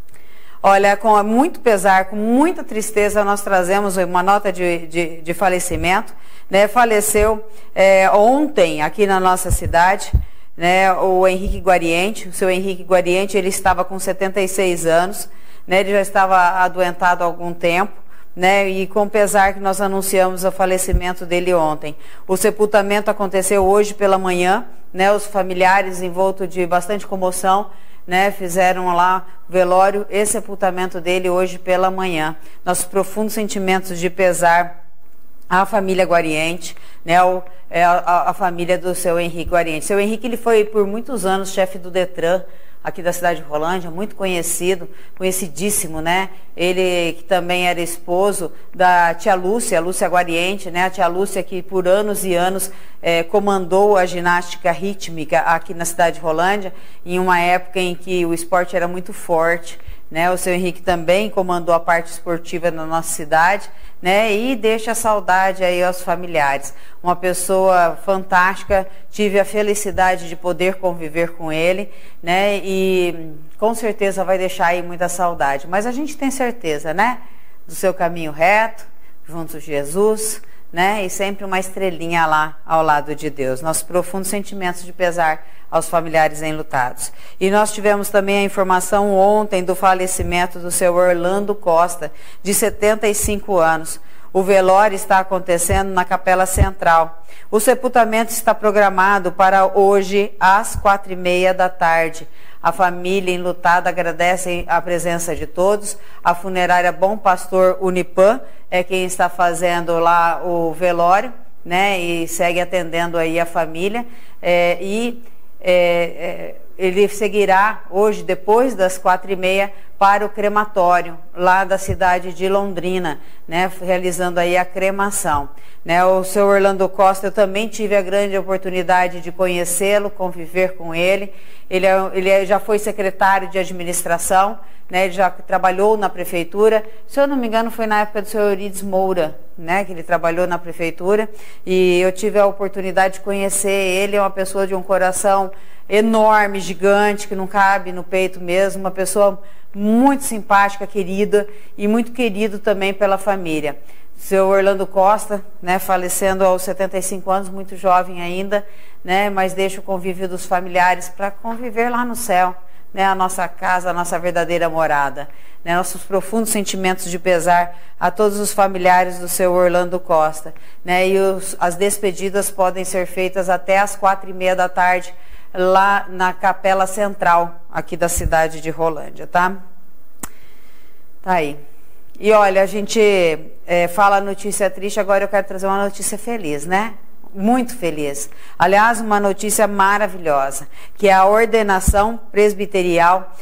A: Olha, com muito pesar, com muita tristeza, nós trazemos uma nota de falecimento, né? Faleceu ontem aqui na nossa cidade, né? O Henrique Guariente, o seu Henrique Guariente, ele estava com 76 anos, né? Ele já estava adoentado há algum tempo, né? E com pesar que nós anunciamos o falecimento dele ontem. O sepultamento aconteceu hoje pela manhã, né? Os familiares, envolto de bastante comoção, né, fizeram lá o velório e sepultamento dele hoje pela manhã. Nossos profundos sentimentos de pesar à família Guariente, né, a família do seu Henrique Guariente. Seu Henrique, ele foi por muitos anos chefe do Detran aqui da cidade de Rolândia, muito conhecido, conhecidíssimo, né? Ele que também era esposo da tia Lúcia Guariente, né? A tia Lúcia que por anos e anos comandou a ginástica rítmica aqui na cidade de Rolândia, em uma época em que o esporte era muito forte, né? O seu Henrique também comandou a parte esportiva na nossa cidade, né? E deixa saudade aí aos familiares. Uma pessoa fantástica, tive a felicidade de poder conviver com ele, né? E com certeza vai deixar aí muita saudade. Mas a gente tem certeza, né? Do seu caminho reto, junto a Jesus, né? E sempre uma estrelinha lá ao lado de Deus. Nossos profundos sentimentos de pesar aos familiares enlutados. E nós tivemos também a informação ontem do falecimento do seu Orlando Costa, de 75 anos. O velório está acontecendo na Capela Central. O sepultamento está programado para hoje às 4h30 da tarde. A família enlutada agradece a presença de todos. A funerária Bom Pastor Unipam é quem está fazendo lá o velório, né? E segue atendendo aí a família. Ele seguirá hoje, depois das 4h30, para o crematório, lá da cidade de Londrina, né, realizando aí a cremação. Né, o seu Orlando Costa, eu também tive a grande oportunidade de conhecê-lo, conviver com ele. Ele já foi secretário de administração, né, ele já trabalhou na prefeitura. Se eu não me engano, foi na época do seu Eurides Moura, né, que ele trabalhou na prefeitura. E eu tive a oportunidade de conhecer ele. É uma pessoa de um coração enorme, gigante, que não cabe no peito mesmo. Uma pessoa muito simpática, querida, e muito querido também pela família. Seu Orlando Costa, né, falecendo aos 75 anos, muito jovem ainda, né, mas deixa o convívio dos familiares para conviver lá no céu, né, a nossa casa, a nossa verdadeira morada. Né, nossos profundos sentimentos de pesar a todos os familiares do seu Orlando Costa. Né, e as despedidas podem ser feitas até às 4h30 da tarde, lá na Capela Central, aqui da cidade de Rolândia, tá? Tá aí. E olha, a gente fala notícia triste, agora eu quero trazer uma notícia feliz, né? Muito feliz. Aliás, uma notícia maravilhosa, que é a ordenação presbiterial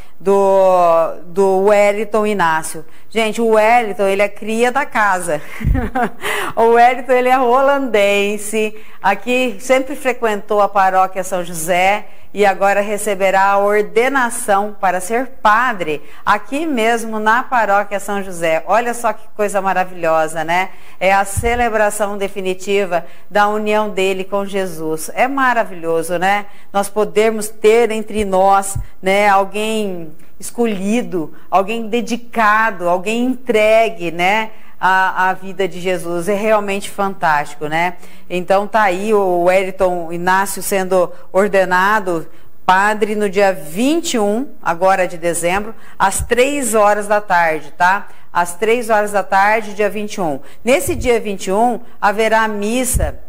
A: do Wellington Inácio. Gente, o Wellington, ele é cria da casa. O Wellington, ele é rolandense, aqui sempre frequentou a paróquia São José e agora receberá a ordenação para ser padre aqui mesmo na paróquia São José. Olha só que coisa maravilhosa, né? É a celebração definitiva da união dele com Jesus. É maravilhoso, né? Nós podermos ter entre nós, né, alguém escolhido, alguém dedicado, alguém entregue, né, a vida de Jesus. É realmente fantástico, né? Então tá aí o Wellington Inácio sendo ordenado padre no dia 21, agora de dezembro, às 3h da tarde, tá? Às 3h da tarde, dia 21. Nesse dia 21, haverá missa,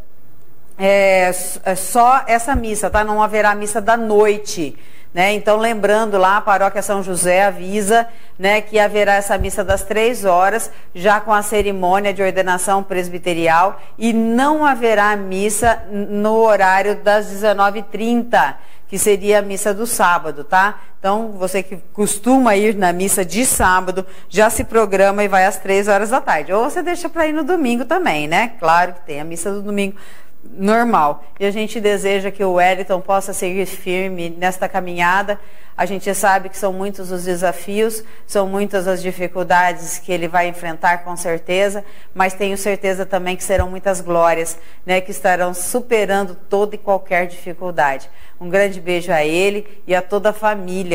A: só essa missa, tá? Não haverá missa da noite. Né? Então, lembrando lá, a paróquia São José avisa, né, que haverá essa missa das 3h, já com a cerimônia de ordenação presbiterial, e não haverá missa no horário das 19h30, que seria a missa do sábado, tá? Então, você que costuma ir na missa de sábado, já se programa e vai às 3h da tarde. Ou você deixa para ir no domingo também, né? Claro que tem a missa do domingo normal. E a gente deseja que o Wellington possa seguir firme nesta caminhada. A gente sabe que são muitos os desafios, são muitas as dificuldades que ele vai enfrentar com certeza, mas tenho certeza também que serão muitas glórias, né, que estarão superando toda e qualquer dificuldade. Um grande beijo a ele e a toda a família, né?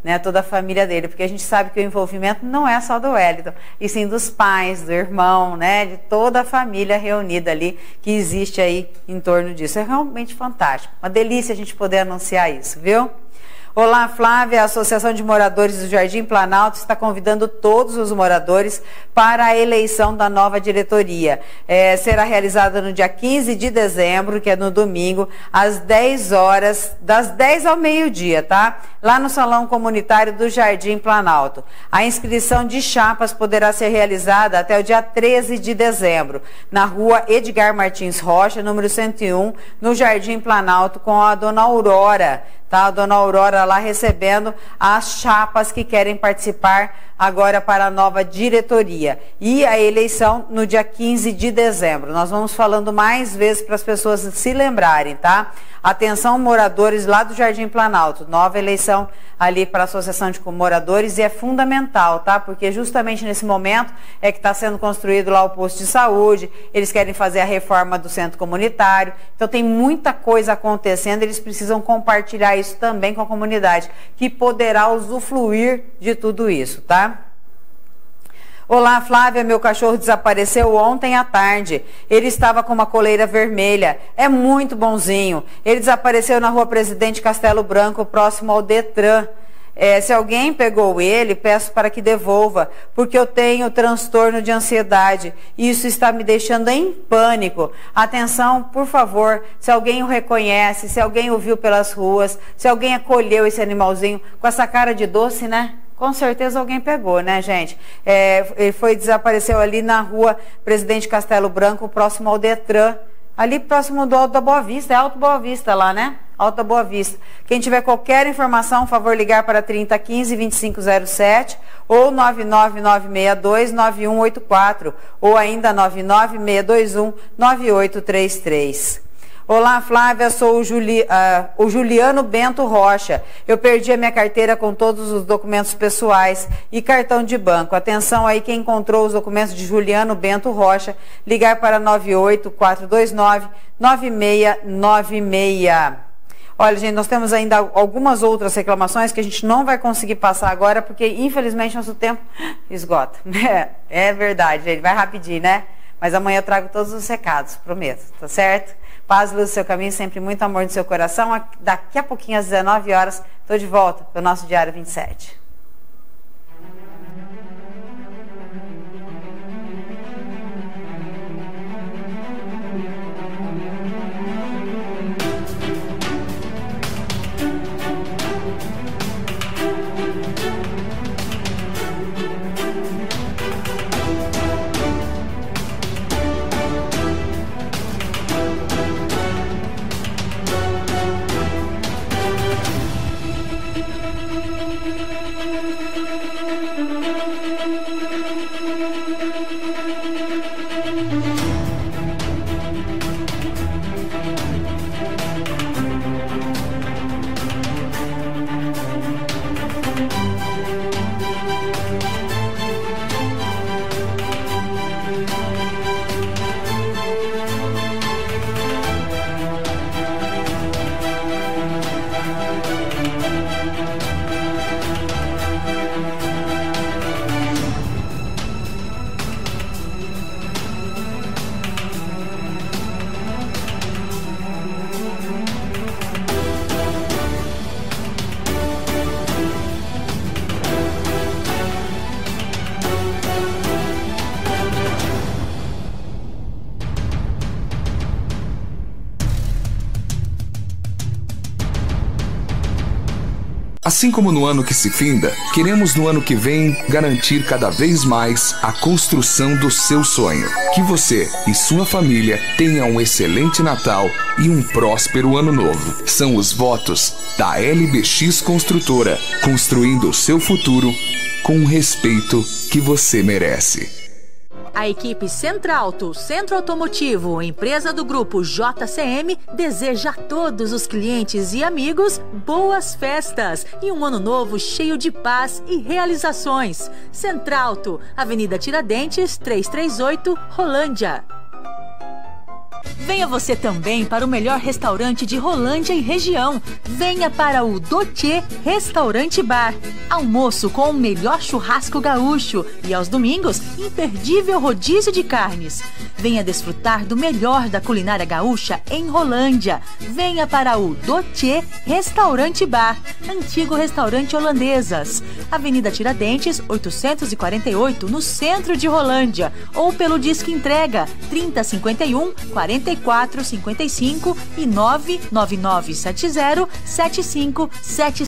A: né, toda a família dele, porque a gente sabe que o envolvimento não é só do Wellington, e sim dos pais, do irmão, né, de toda a família reunida ali, que existe aí em torno disso. É realmente fantástico, uma delícia a gente poder anunciar isso, viu? Olá, Flávia, a Associação de Moradores do Jardim Planalto está convidando todos os moradores para a eleição da nova diretoria. Será realizada no dia 15 de dezembro, que é no domingo, às 10 horas, das 10 ao meio-dia, tá? Lá no Salão Comunitário do Jardim Planalto. A inscrição de chapas poderá ser realizada até o dia 13 de dezembro, na rua Edgar Martins Rocha, número 101, no Jardim Planalto, com a dona Aurora, tá? A dona Aurora lá recebendo as chapas que querem participar agora para a nova diretoria. E a eleição no dia 15 de dezembro. Nós vamos falando mais vezes para as pessoas se lembrarem, tá? Atenção, moradores lá do Jardim Planalto, nova eleição ali para a Associação de Moradores, e é fundamental, tá? Porque justamente nesse momento é que está sendo construído lá o posto de saúde, eles querem fazer a reforma do centro comunitário, então tem muita coisa acontecendo, eles precisam compartilhar isso também com a comunidade, que poderá usufruir de tudo isso, tá? Olá, Flávia, meu cachorro desapareceu ontem à tarde. Ele estava com uma coleira vermelha. É muito bonzinho. Ele desapareceu na rua Presidente Castelo Branco, próximo ao Detran. Se alguém pegou ele, peço para que devolva, porque eu tenho transtorno de ansiedade. Isso está me deixando em pânico. Atenção, por favor, se alguém o reconhece, se alguém o viu pelas ruas, se alguém acolheu esse animalzinho com essa cara de doce, né? Com certeza alguém pegou, né, gente? Ele desapareceu ali na rua Presidente Castelo Branco, próximo ao Detran, ali próximo do Alto da Boa Vista, é Alto Boa Vista lá, né? Alto da Boa Vista. Quem tiver qualquer informação, por favor, ligar para 3015-2507 ou 99962-9184 ou ainda 99621-9833. Olá, Flávia, sou o Juliano Bento Rocha. Eu perdi a minha carteira com todos os documentos pessoais e cartão de banco. Atenção aí, quem encontrou os documentos de Juliano Bento Rocha, ligar para 98429-9696. Olha, gente, nós temos ainda algumas outras reclamações que a gente não vai conseguir passar agora, porque infelizmente nosso tempo esgota. É verdade, gente, vai rapidinho, né? Mas amanhã eu trago todos os recados, prometo, tá certo? Paz, luz do seu caminho, sempre muito amor no seu coração. Daqui a pouquinho, às 19 horas, estou de volta para o nosso Diário 27.
S: Assim como no ano que se finda, queremos no ano que vem garantir cada vez mais a construção do seu sonho. Que você e sua família tenham um excelente Natal e um próspero Ano Novo. São os votos da LBX Construtora, construindo o seu futuro com o respeito que você merece.
L: A equipe Centralto, Centro Automotivo, empresa do grupo JCM, deseja a todos os clientes e amigos boas festas e um ano novo cheio de paz e realizações. Centralto, Avenida Tiradentes, 338, Rolândia. Venha você também para o melhor restaurante de Rolândia e região. Venha para o Doce Restaurante Bar. Almoço com o melhor churrasco gaúcho e aos domingos, imperdível rodízio de carnes. Venha desfrutar do melhor da culinária gaúcha em Rolândia. Venha para o Doce Restaurante Bar, antigo restaurante holandesas. Avenida Tiradentes, 848, no centro de Rolândia. Ou pelo Disque Entrega 3051 4455 e 99970 7577.